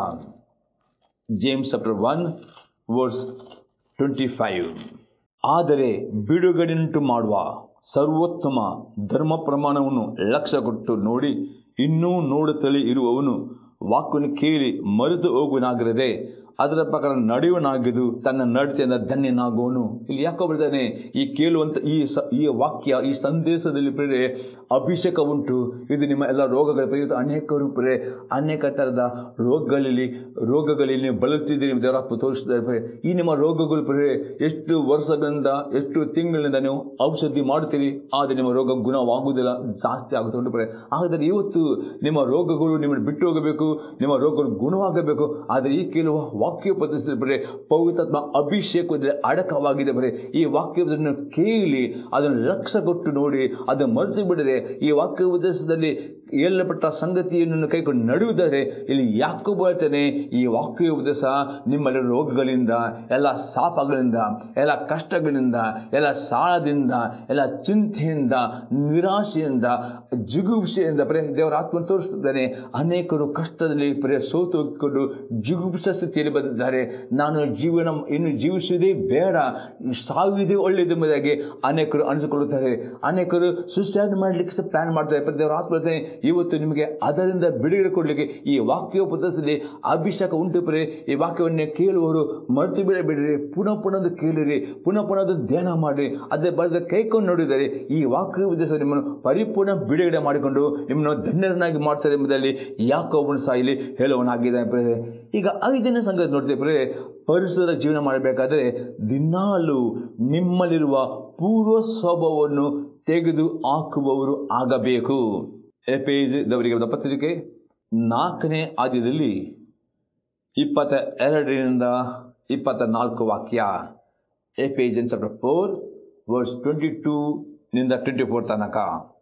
A: James chapter one verse twenty five. ಆದರೆ ಬಿಡುಗಡೆಯುಂಟು ಮಾಡುವ ಸರ್ವೋತ್ತಮ ಧರ್ಮ ಪ್ರಮಾಣವನ್ನು ಲಕ್ಷ್ಯ ಕೊಟ್ಟು ನೋಡಿ ಇನ್ನೂ ನೋಡುತ್ತಲೇ ಇರುವವನು ವಾಕ್ಯವನ್ನು ಕೇಳಿ ಮರೆತು ಹೋಗುವನಾಗಿರದೆ ಅದರ ಪ್ರಕಾರ ನಡೆಯುವನಾಗಿದ್ದು ತನ್ನ ನಡತೆಯಿಂದ ಧನ್ಯನಾಗುವನು. ಇಲ್ಲಿ ಯಾಕೋ ಬರ್ತಾನೆ, ಈ ಕೇಳುವಂಥ ಈ ಸ ಈ ವಾಕ್ಯ ಈ ಸಂದೇಶದಲ್ಲಿ ಪ್ರೇರೆ ಅಭಿಷೇಕ ಉಂಟು. ಇದು ನಿಮ್ಮ ಎಲ್ಲ ರೋಗಗಳ ಪರಿಯುತ್ತ ಅನೇಕರು ಪ್ರೇರೆ ಅನೇಕ ಥರದ ರೋಗಗಳಲ್ಲಿ ರೋಗಗಳಲ್ಲಿ ನೀವು ಬಳಲ್ತಿದ್ದೀರಿ. ದೇವರಾತ್ಮ ತೋರಿಸಿದ್ದಾರೆ. ಈ ನಿಮ್ಮ ರೋಗಗಳು ಪ್ರೇರೆ ಎಷ್ಟು ವರ್ಷಗಳಿಂದ ಎಷ್ಟು ತಿಂಗಳಿಂದ ನೀವು ಔಷಧಿ ಮಾಡ್ತೀರಿ, ಆದರೆ ನಿಮ್ಮ ರೋಗ ಗುಣವಾಗುವುದಿಲ್ಲ, ಜಾಸ್ತಿ ಆಗುತ್ತೆ ಉಂಟು ಪ್ರೇರೆ. ಹಾಗಾದರೆ ಇವತ್ತು ನಿಮ್ಮ ರೋಗಗಳು ನಿಮ್ಮನ್ನು ಬಿಟ್ಟು ಹೋಗಬೇಕು, ನಿಮ್ಮ ರೋಗಗಳು ಗುಣವಾಗಬೇಕು. ಆದರೆ ಈ ಕೇಳುವ ವಾಕ್ಯೋಪದೇಶದಲ್ಲಿ ಬರೀ ಪವಿತ್ರಾತ್ಮ ಅಭಿಷೇಕದಲ್ಲಿ ಅಡಕವಾಗಿದೆ. ಬರೀ ಈ ವಾಕ್ಯೋಪದೇಶವನ್ನು ಕೇಳಿ ಅದನ್ನು ಲಕ್ಷ್ಯ ಕೊಟ್ಟು ನೋಡಿ ಅದನ್ನು ಮರೆತು ಬಿಡದೆ ಈ ವಾಕ್ಯೋಪದೇಶದಲ್ಲಿ ಹೇಳಲ್ಪಟ್ಟ ಸಂಗತಿಯನ್ನು ಕೈಕೊಂಡು ನಡೆಯುವುದಾದರೆ ಇಲ್ಲಿ ಯಾಕೋಬ ಹೇಳ್ತಾನೆ, ಈ ವಾಕ್ಯೋಪದೇಶ ನಿಮ್ಮಲ್ಲಿ ರೋಗಗಳಿಂದ, ಎಲ್ಲ ಶಾಪಗಳಿಂದ, ಎಲ್ಲ ಕಷ್ಟಗಳಿಂದ, ಎಲ್ಲ ಸಾಲದಿಂದ, ಎಲ್ಲ ಚಿಂತೆಯಿಂದ, ನಿರಾಶೆಯಿಂದ, ಜಿಗುಪ್ಸೆಯಿಂದ ಬರೀ ದೇವರ ಆತ್ಮವನ್ನು ತೋರಿಸ್ತಿದ್ದಾನೆ. ಅನೇಕರು ಕಷ್ಟದಲ್ಲಿ ಬರೀ ಸೋತು ಹೋಗಿಕೊಂಡು ಜಿಗುಪ್ಸ ಸ್ಥಿತಿಯಲ್ಲಿ ಬಂದಿದ್ದಾರೆ. ನಾನು ಜೀವನ ಇನ್ನು ಜೀವಿಸುವುದೇ ಬೇಡ, ಸಾಯುವುದೇ ಒಳ್ಳೆಯದು ಎಂಬುದಾಗಿ ಅನೇಕರು ಅನಿಸಿಕೊಳ್ಳುತ್ತಾರೆ. ಅನೇಕರು ಸುಸೈಡ್ ಮಾಡಲಿಕ್ಕೆ ಸಹ ಪ್ಲಾನ್ ಮಾಡ್ತಾರೆ. ದೇವರ ಆತ್ಮ ಇವತ್ತು ನಿಮಗೆ ಅದರಿಂದ ಬಿಡುಗಡೆ ಕೊಡಲಿಕ್ಕೆ ಈ ವಾಕ್ಯೋಪದೇಶದಲ್ಲಿ ಅಭಿಷೇಕ ಉಂಟು. ಪರೇ ಈ ವಾಕ್ಯವನ್ನು ಕೇಳುವವರು ಮರೆತು ಬಿಡಬೇಡಿರಿ, ಪುನಃ ಪುನಃ ಕೇಳಿರಿ, ಪುನಃ ಪುನಃ ಧ್ಯಾನ ಮಾಡಿ ಅದೇ ಬರೆದ ಕೈಕೊಂಡು ನೋಡಿದರೆ ಈ ವಾಕ್ಯೋಪದೇಶ ನಿಮ್ಮನ್ನು ಪರಿಪೂರ್ಣ ಬಿಡುಗಡೆ ಮಾಡಿಕೊಂಡು ನಿಮ್ಮನ್ನು ಧನ್ಯರನ್ನಾಗಿ ಮಾಡ್ತಾರೆ ಎಂಬುದರಲ್ಲಿ ಯಾಕೋಬನು ಸಹ ಇಲ್ಲಿ ಹೇಳುವನಾಗಿದ್ದಾನೆ. ಈಗ ಐದನೇ ಸಂಗತಿ ನೋಡ್ತೇವೆ, ಪರಿಸರ ಜೀವನ ಮಾಡಬೇಕಾದರೆ ದಿನಾಲು ನಿಮ್ಮಲ್ಲಿರುವ ಪೂರ್ವ ಸ್ವಭಾವವನ್ನು ತೆಗೆದು ಹಾಕುವವರು ಆಗಬೇಕು. ಎಫೆಸದವರಿಗೆ ಪತ್ರಿಕೆ ನಾಲ್ಕನೇ ಆದ್ಯದಲ್ಲಿ ಇಪ್ಪತ್ತ ಎರಡರಿಂದ ಇಪ್ಪತ್ತ ನಾಲ್ಕು ವಾಕ್ಯ. Ephesians chapter four verse twenty two ನಿಂದ ಟ್ವೆಂಟಿ ಫೋರ್ ತನಕ.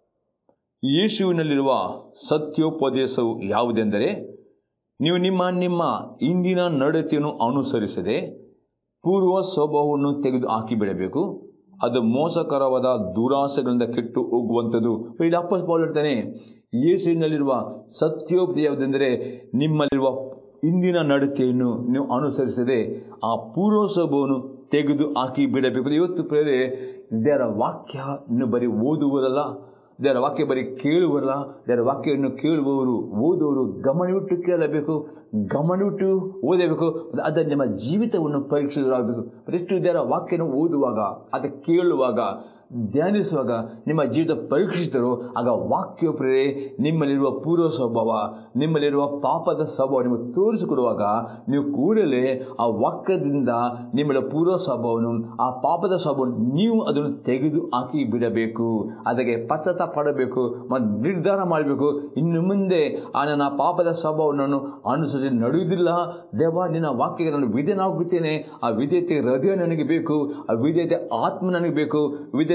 A: ಯೇಸುವಿನಲ್ಲಿರುವ ಸತ್ಯೋಪದೇಶವು ಯಾವುದೆಂದರೆ, ನೀವು ನಿಮ್ಮ ನಿಮ್ಮ ಇಂದಿನ ನಡತೆಯನ್ನು ಅನುಸರಿಸದೆ ಪೂರ್ವ ಸ್ವಭಾವವನ್ನು ತೆಗೆದು ಹಾಕಿಬಿಡಬೇಕು. ಅದು ಮೋಸಕರವಾದ ದುರಾಸೆಗಳಿಂದ ಕೆಟ್ಟು ಹೋಗುವಂಥದ್ದು. ಇಲ್ಲಿ ಅಪೊಸ್ತಲ ಪೌಲನು ಹೇಳ್ತಾನೆ, ಯೇಸುವಿನಲ್ಲಿರುವ ಸತ್ಯೋಪದೇಶ ಯಾವುದೆಂದರೆ ನಿಮ್ಮಲ್ಲಿರುವ ಇಂದಿನ ನಡತೆಯನ್ನು ನೀವು ಅನುಸರಿಸದೆ ಆ ಪೂರ್ವ ಸ್ವಭಾವವನ್ನು ತೆಗೆದು ಹಾಕಿ ಬಿಡಬೇಕು. ಇವತ್ತು ಪ್ರೇರೆ ದೇವರ ವಾಕ್ಯವನ್ನು ಬರೀ ಓದುವರಲ್ಲ, ದೇವರ ವಾಕ್ಯ ಬರೀ ಕೇಳುವರಲ್ಲ, ದೇವರ ವಾಕ್ಯವನ್ನು ಕೇಳುವವರು ಓದುವವರು ಗಮನವಿಟ್ಟು ಕೇಳಬೇಕು, ಗಮನವಿಟ್ಟು ಓದಬೇಕು. ಅದನ್ನು ನಿಮ್ಮ ಜೀವಿತವನ್ನು ಪರೀಕ್ಷಿಸಲಾಗಬೇಕು. ಎಷ್ಟು ದೇವರ ವಾಕ್ಯವನ್ನು ಓದುವಾಗ ಅಥವಾ ಕೇಳುವಾಗ ಧ್ಯಾನಿಸುವಾಗ ನಿಮ್ಮ ಜೀವಿತ ಪರೀಕ್ಷಿಸಿದರು ಆಗ ವಾಕ್ಯ ಪ್ರೇರೆ ನಿಮ್ಮಲ್ಲಿರುವ ಪೂರ್ವ ಸ್ವಭಾವ, ನಿಮ್ಮಲ್ಲಿರುವ ಪಾಪದ ಸ್ವಭಾವ ನಿಮಗೆ ತೋರಿಸಿಕೊಡುವಾಗ ನೀವು ಕೂಡಲೇ ಆ ವಾಕ್ಯದಿಂದ ನಿಮ್ಮಲ್ಲಿ ಪೂರ್ವ ಸ್ವಭಾವವನ್ನು, ಆ ಪಾಪದ ಸ್ವಭಾವವನ್ನು ನೀವು ಅದನ್ನು ತೆಗೆದು ಹಾಕಿ ಬಿಡಬೇಕು. ಅದಕ್ಕೆ ಪಶ್ಚಾತ್ತಾಪ ಪಡಬೇಕು ಮತ್ತು ನಿರ್ಧಾರ ಮಾಡಬೇಕು. ಇನ್ನು ಮುಂದೆ ಆ ನನ್ನ ಪಾಪದ ಸ್ವಭಾವವನ್ನು ಅನುಸರಿಸಿ ನಡೆಯುವುದಿಲ್ಲ. ದೇವ ನಿನ್ನ ವಾಕ್ಯಕ್ಕೆ ನಾನು ವಿಧೇಯನಾಗುತ್ತೇನೆ. ಆ ವಿಧೇಯತೆ ಹೃದಯ ನನಗೆ ಬೇಕು, ಆ ವಿಧೇಯತೆ ಆತ್ಮ ನನಗೆ ಬೇಕು, ವಿಧೇಯತೆ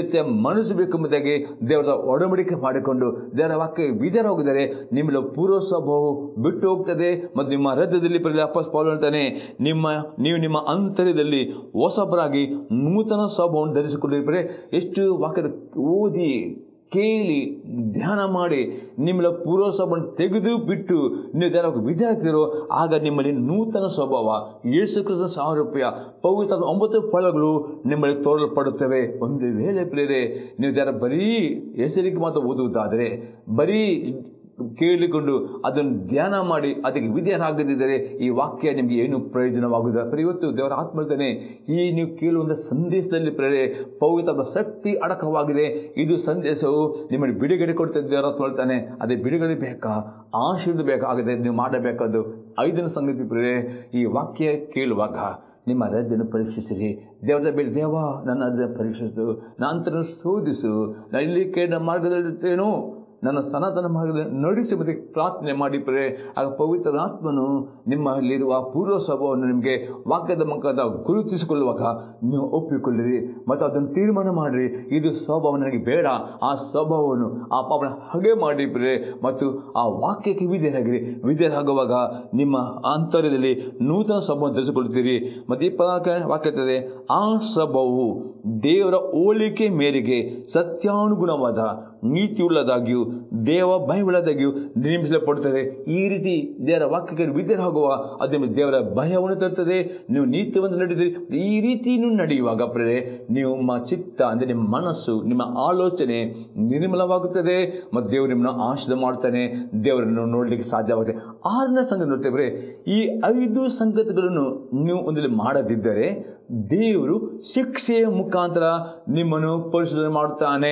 A: ರೀತಿಯ ಮನಸ್ಸು ಬೇಕೆಂಬುದಾಗಿ ದೇವರ ಒಡಂಬಡಿಕೆ ಮಾಡಿಕೊಂಡು ದೇವರ ವಾಕ್ಯ ವಿಧೇಯರ ಹೋಗಿದರೆ ನಿಮ್ಮ ಪೂರ್ವ ಸ್ವಭಾವವು ಬಿಟ್ಟು ಹೋಗ್ತದೆ. ಮತ್ತು ನಿಮ್ಮ ಹೃದಯದಲ್ಲಿ ಅಪೊಸ್ತಲ ಪೌಲನು ಹೇಳ್ತಾನೆ, ನಿಮ್ಮ ನೀವು ನಿಮ್ಮ ಅಂತರ್ಯದಲ್ಲಿ ಹೊಸಬರಾಗಿ ನೂತನ ಸ್ವಭಾವವನ್ನು ಧರಿಸಿಕೊಂಡಿರ್ತಾರೆ. ಎಷ್ಟು ವಾಕ್ಯದ ಓದಿ ಕೇಳಿ ಧ್ಯಾನ ಮಾಡಿ ನಿಮ್ಮ ಪೂರ್ವ ಸ್ವಭಾವವನ್ನು ತೆಗೆದು ಬಿಟ್ಟು ನೀವು ದೇವರ ವಿದ್ಯಾರ್ಥಿರು, ಆಗ ನಿಮ್ಮಲ್ಲಿ ನೂತನ ಸ್ವಭಾವ ಯೇಸು ಕ್ರಿಸ್ತನ ಸಾವಿರ ರೂಪಾಯಿ ಪವಿತ್ರ ಒಂಬತ್ತು ಫಲಗಳು ನಿಮ್ಮಲ್ಲಿ ತೋರಲ್ಪಡುತ್ತವೆ. ಒಂದು ವೇಳೆ ಪ್ರಿಯರೇ ನೀವು ದೇವರ ಬರೀ ಹೆಸರಿಗೆ ಮಾತ್ರ ಓದುವುದಾದರೆ, ಬರೀ ಕೇಳಿಕೊಂಡು ಅದನ್ನು ಧ್ಯಾನ ಮಾಡಿ ಅದಕ್ಕೆ ವಿಧೇಯರಾಗದಿದ್ದರೆ ಈ ವಾಕ್ಯ ನಿಮಗೆ ಏನು ಪ್ರಯೋಜನವಾಗುವುದಿಲ್ಲ. ಇವತ್ತು ದೇವರ ಆತ್ಮ ಹೇಳ್ತಾನೆ, ಈ ನೀವು ಕೇಳುವಂಥ ಸಂದೇಶದಲ್ಲಿ ಪ್ರೇರೆ ಪವಿತ್ರ ಶಕ್ತಿ ಅಡಕವಾಗಿದೆ. ಇದು ಸಂದೇಶವು ನಿಮ್ಮನ್ನು ಬಿಡುಗಡೆ ಕೊಡ್ತದೆ. ದೇವರ ಆತ್ಮ ಹೇಳ್ತಾನೆ, ಅದೇ ಬಿಡುಗಡೆ ಬೇಕಾ, ಆಶೀರ್ವಾದ ಬೇಕಾಗಿದೆ. ನೀವು ಮಾಡಬೇಕಾದ್ದು ಐದನೇ ಸಂಗತಿ ಪ್ರೇರೆ, ಈ ವಾಕ್ಯ ಕೇಳುವಾಗ ನಿಮ್ಮ ಹೃದಯವನ್ನು ಪರೀಕ್ಷಿಸಿರಿ. ದೇವರ ಬೇಡ, ದೇವ ನನ್ನ ಹೃದಯ ಪರೀಕ್ಷಿಸು, ನಾನು ಶೋಧಿಸು, ನಾನು ಇಲ್ಲಿ ಕೇಳ ಮಾರ್ಗದಲ್ಲಿರ್ತೇನೋ ನನ್ನ ಸನಾತನ ಮಾರ್ಗದಲ್ಲಿ ನಡೆಸಿ ಮತ್ತೆ ಪ್ರಾರ್ಥನೆ ಮಾಡಿ ಪ್ರೇ ಆಗ ಪವಿತ್ರ ಆತ್ಮನು ನಿಮ್ಮಲ್ಲಿರುವ ಪೂರ್ವ ಸ್ವಭಾವವನ್ನು ನಿಮಗೆ ವಾಕ್ಯದ ಮುಖಾಂತರ ಗುರುತಿಸಿಕೊಳ್ಳುವಾಗ ನೀವು ಒಪ್ಪಿಕೊಳ್ಳಿರಿ ಮತ್ತು ಅದನ್ನು ತೀರ್ಮಾನ ಮಾಡಿರಿ. ಇದು ಸ್ವಭಾವ ನನಗೆ ಬೇಡ, ಆ ಸ್ವಭಾವವನ್ನು ಆ ಪಾಪನ ಹಾಗೆ ಮಾಡಿ ಪ್ರೇ ಮತ್ತು ಆ ವಾಕ್ಯಕ್ಕೆ ವಿಧೇಯರಾಗಿರಿ. ವಿಧೇಯರಾಗುವಾಗ ನಿಮ್ಮ ಆಂತರ್ಯದಲ್ಲಿ ನೂತನ ಸ್ವಭಾವ ಧರಿಸಿಕೊಳ್ಳುತ್ತೀರಿ. ಮತ್ತು ಈ ಪದ ವಾಕ್ಯ ಇರ್ತದೆ, ಆ ಸ್ವಭಾವವು ದೇವರ ಹೋಲಿಕೆ ಮೇರೆಗೆ ಸತ್ಯಾನುಗುಣವಾದ ನೀತಿಯುಳ್ಳದಾಗಿಯೂ ದೇವ ಭಯವುಳ್ಳದಾಗಿಯೂ ನಿರ್ಮಿಸಲ್ಪಡುತ್ತದೆ. ಈ ರೀತಿ ದೇವರ ವಾಕ್ಯಕ್ಕೆ ವಿಧೇಯರಾಗುವ ಅದು ದೇವರ ಭಯವನ್ನು ತರುತ್ತದೆ. ನೀವು ನೀತಿವಂತ ನಡೆದಿರಿ. ಈ ರೀತಿ ನೀವು ನಡೆಯುವಾಗ ಪ್ರೇರೆ ನಿಮ್ಮ ಚಿತ್ತ ಅಂದರೆ ನಿಮ್ಮ ಮನಸ್ಸು, ನಿಮ್ಮ ಆಲೋಚನೆ ನಿರ್ಮಲವಾಗುತ್ತದೆ ಮತ್ತು ದೇವರು ನಿಮ್ಮನ್ನು ಆಶೀರ್ವಾದ ಮಾಡ್ತಾನೆ. ದೇವರನ್ನು ನೋಡಲಿಕ್ಕೆ ಸಾಧ್ಯವಾಗುತ್ತೆ. ಆರನೇ ಸಂಗತಿ ನೋಡ್ತೇವೆ, ಈ ಐದು ಸಂಗತಿಗಳನ್ನು ನೀವು ಒಂದಲ್ಲಿ ಮಾಡದಿದ್ದರೆ ದೇವರು ಶಿಕ್ಷೆಯ ಮುಖಾಂತರ ನಿಮ್ಮನ್ನು ಪರಿಶೋಧನೆ ಮಾಡುತ್ತಾನೆ.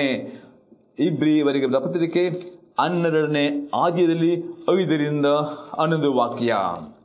A: ಇಬ್ರಿಯವರಿಗೆ ಪತ್ರಿಕೆ ಹನ್ನೆರಡನೇ ಆದ್ಯದಲ್ಲಿ ಐದರಿಂದ ಹನ್ನೊಂದು ವಾಕ್ಯ.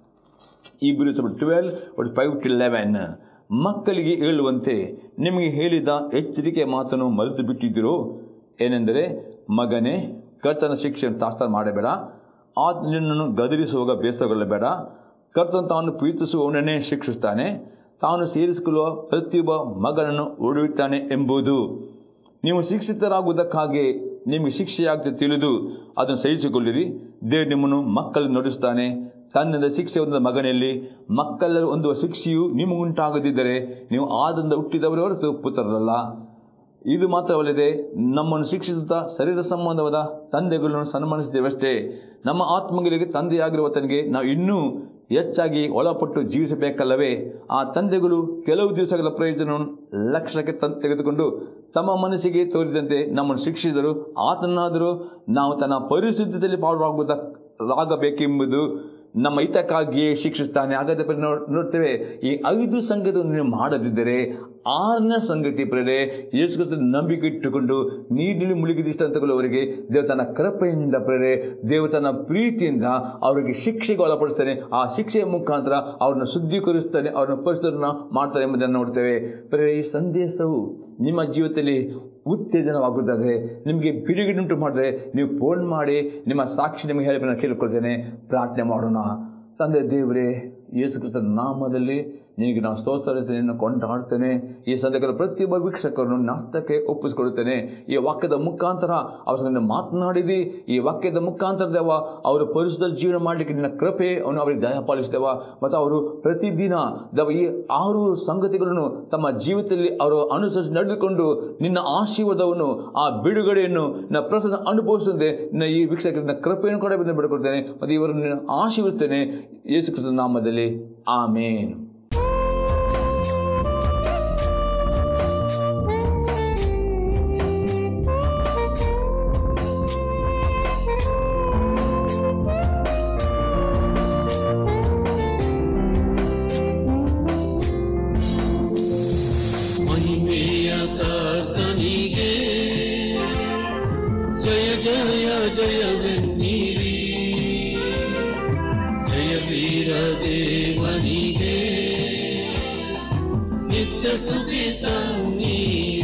A: Hebrew twelve five to eleven. ಮಕ್ಕಳಿಗೆ ಹೇಳುವಂತೆ ನಿಮಗೆ ಹೇಳಿದ ಎಚ್ಚರಿಕೆ ಮಾತನ್ನು ಮರೆತು ಬಿಟ್ಟಿದ್ದೀರೋ? ಏನೆಂದರೆ, ಮಗನೇ, ಕರ್ತನ ಶಿಕ್ಷೆಯನ್ನು ತಾಸ್ತಾರ ಮಾಡಬೇಡ, ಆತನನ್ನು ಗದರಿಸುವಾಗ ಬೇಸರಗೊಳ್ಳಬೇಡ. ಕರ್ತನ ತಾನು ಪ್ರೀತಿಸುವವನನ್ನೇ ಶಿಕ್ಷಿಸ್ತಾನೆ, ತಾನು ಸೇರಿಸಿಕೊಳ್ಳುವ ಪ್ರತಿಯೊಬ್ಬ ಮಗನನ್ನು ಹೊಡೆಯುತ್ತಾನೆ ಎಂಬುದು. ನೀವು ಶಿಕ್ಷಿತರಾಗುವುದಕ್ಕಾಗಿ ನಿಮಗೆ ಶಿಕ್ಷೆಯಾಗ್ತದೆ ತಿಳಿದು ಅದನ್ನು ಸಹಿಸಿಕೊಳ್ಳಿರಿ. ದೇವರು ನಿಮ್ಮನ್ನು ಮಕ್ಕಳನ್ನು ನಡೆಸುತ್ತಾನೆ. ತನ್ನಿಂದ ಶಿಕ್ಷೆ ಹೊಂದಿದ ಮಗನಲ್ಲಿ ಮಕ್ಕಳಲ್ಲಿ ಹೊಂದುವ ಶಿಕ್ಷೆಯು ನಿಮಗುಂಟಾಗದಿದ್ದರೆ ನೀವು ಆದಿಂದ ಹುಟ್ಟಿದವರೇ ಹೊರತು ಪುತ್ರರಲ್ಲ. ಇದು ಮಾತ್ರವಲ್ಲದೆ ನಮ್ಮನ್ನು ಶಿಕ್ಷಿಸುತ್ತಾ ಶರೀರ ಸಂಬಂಧವಾದ ತಂದೆಗಳನ್ನು ಸನ್ಮಾನಿಸಿದ್ದೇವಷ್ಟೇ. ನಮ್ಮ ಆತ್ಮಗಳಿಗೆ ತಂದೆಯಾಗಿರುವ ತನಗೆ ನಾವು ಇನ್ನೂ ಹೆಚ್ಚಾಗಿ ಒಳಪಟ್ಟು ಜೀವಿಸಬೇಕಲ್ಲವೇ? ಆ ತಂದೆಗಳು ಕೆಲವು ದಿವಸಗಳ ಪ್ರಯೋಜನವನ್ನು ಲಕ್ಷ್ಯಕ್ಕೆ ತೆಗೆದುಕೊಂಡು ತಮ್ಮ ಮನಸ್ಸಿಗೆ ತೋರಿದಂತೆ ನಮ್ಮನ್ನು ಶಿಕ್ಷಿಸಿದರು. ಆತನಾದರೂ ನಾವು ತನ್ನ ಪರಿಶುದ್ಧತೆಯಲ್ಲಿ ಪಾಲ್ಗೊಳ್ಳಬೇಕೆಂಬುದು ನಮ್ಮ ಹಿತಕ್ಕಾಗಿಯೇ ಶಿಕ್ಷಿಸ್ತಾನೆ. ಹಾಗಾದರೆ ನೋಡ್ತೇವೆ, ಈ ಐದು ಸಂಗತಿಯನ್ನು ನೀವು ಮಾಡದಿದ್ದರೆ ಆರನೇ ಸಂಗತಿ ಪ್ರೇರೆ ಯೇಸು ಕ್ರಿಸ್ತನ ನಂಬಿಕೆ ಇಟ್ಟುಕೊಂಡು ನೀರಿನಲ್ಲಿ ಮುಳುಗಿದಿಷ್ಟಂತಗಳವರಿಗೆ ದೇವ ತನ್ನ ಕೃಪೆಯಿಂದ ಪ್ರೇರೆ ದೇವ ತನ್ನ ಪ್ರೀತಿಯಿಂದ ಅವರಿಗೆ ಶಿಕ್ಷೆಗೆ ಒಳಪಡಿಸ್ತಾನೆ. ಆ ಶಿಕ್ಷೆಯ ಮುಖಾಂತರ ಅವ್ರನ್ನ ಶುದ್ಧೀಕರಿಸ್ತಾನೆ, ಅವ್ರನ್ನ ಪರಿಶುದ್ಧನ ಮಾಡ್ತಾನೆ ಎಂಬುದನ್ನು ನೋಡ್ತೇವೆ. ಪ್ರೇರೆ ಈ ಸಂದೇಶವು ನಿಮ್ಮ ಜೀವಿತದಲ್ಲಿ ಉತ್ತೇಜನವಾಗುತ್ತದೆ, ನಿಮಗೆ ಬಿಡುಗಡೆ ಮಾಡಿದ್ರೆ ನೀವು ಫೋನ್ ಮಾಡಿ ನಿಮ್ಮ ಸಾಕ್ಷಿ ನಿಮಗೆ ಹೇಳಿ ನಾನು ಕೇಳಿಕೊಳ್ತೇನೆ. ಪ್ರಾರ್ಥನೆ ಮಾಡೋಣ. ತಂದೆ ದೇವರೇ, ಯೇಸು ಕ್ರಿಸ್ತನ ನಾಮದಲ್ಲಿ ನಿನಗೆ ನಾವು ಸ್ತೋತ್ರಿಸ್ತೇನೆ, ಕೊಂಡಾಡ್ತೇನೆ. ಈ ಸಂದರ್ಭದಲ್ಲಿ ಪ್ರತಿಯೊಬ್ಬ ವೀಕ್ಷಕರನ್ನು ನಾಸ್ತಕ್ಕೆ ಒಪ್ಪಿಸಿಕೊಡುತ್ತೇನೆ. ಈ ವಾಕ್ಯದ ಮುಖಾಂತರ ಅವರನ್ನು ಮಾತನಾಡಿದಿ. ಈ ವಾಕ್ಯದ ಮುಖಾಂತರ ದೇವ ಅವರು ಪರಿಶುದ್ಧ ಜೀವನ ಮಾಡಲಿಕ್ಕೆ ನಿನ್ನ ಕೃಪೆ ಅವನು ಅವರಿಗೆ ದಯಪಾಲಿಸ್ತೇವ. ಮತ್ತು ಅವರು ಪ್ರತಿದಿನ ದೇವ ಈ ಆರು ಸಂಗತಿಗಳನ್ನು ತಮ್ಮ ಜೀವಿತದಲ್ಲಿ ಅವರು ಅನುಸರಿಸಿ ನಡೆದುಕೊಂಡು ನಿನ್ನ ಆಶೀರ್ವಾದವನ್ನು, ಆ ಬಿಡುಗಡೆಯನ್ನು ನಿನ್ನ ಪ್ರಸನ್ನ ಅನುಭವಿಸದೆ ನಿನ್ನ ಈ ವೀಕ್ಷಕರಿಂದ ಕೃಪೆಯನ್ನು ಕೂಡ ಬಿಡುಕೊಡ್ತೇನೆ ಮತ್ತು ಇವರನ್ನು ಆಶೀರ್ವಿಸ್ತೇನೆ ಯೇಸು ಕ್ರಿಸ್ತನ ನಾಮದಲ್ಲಿ. ಆಮೇನ್.
B: ಸ್ತುತಿ ತನ್ನಿ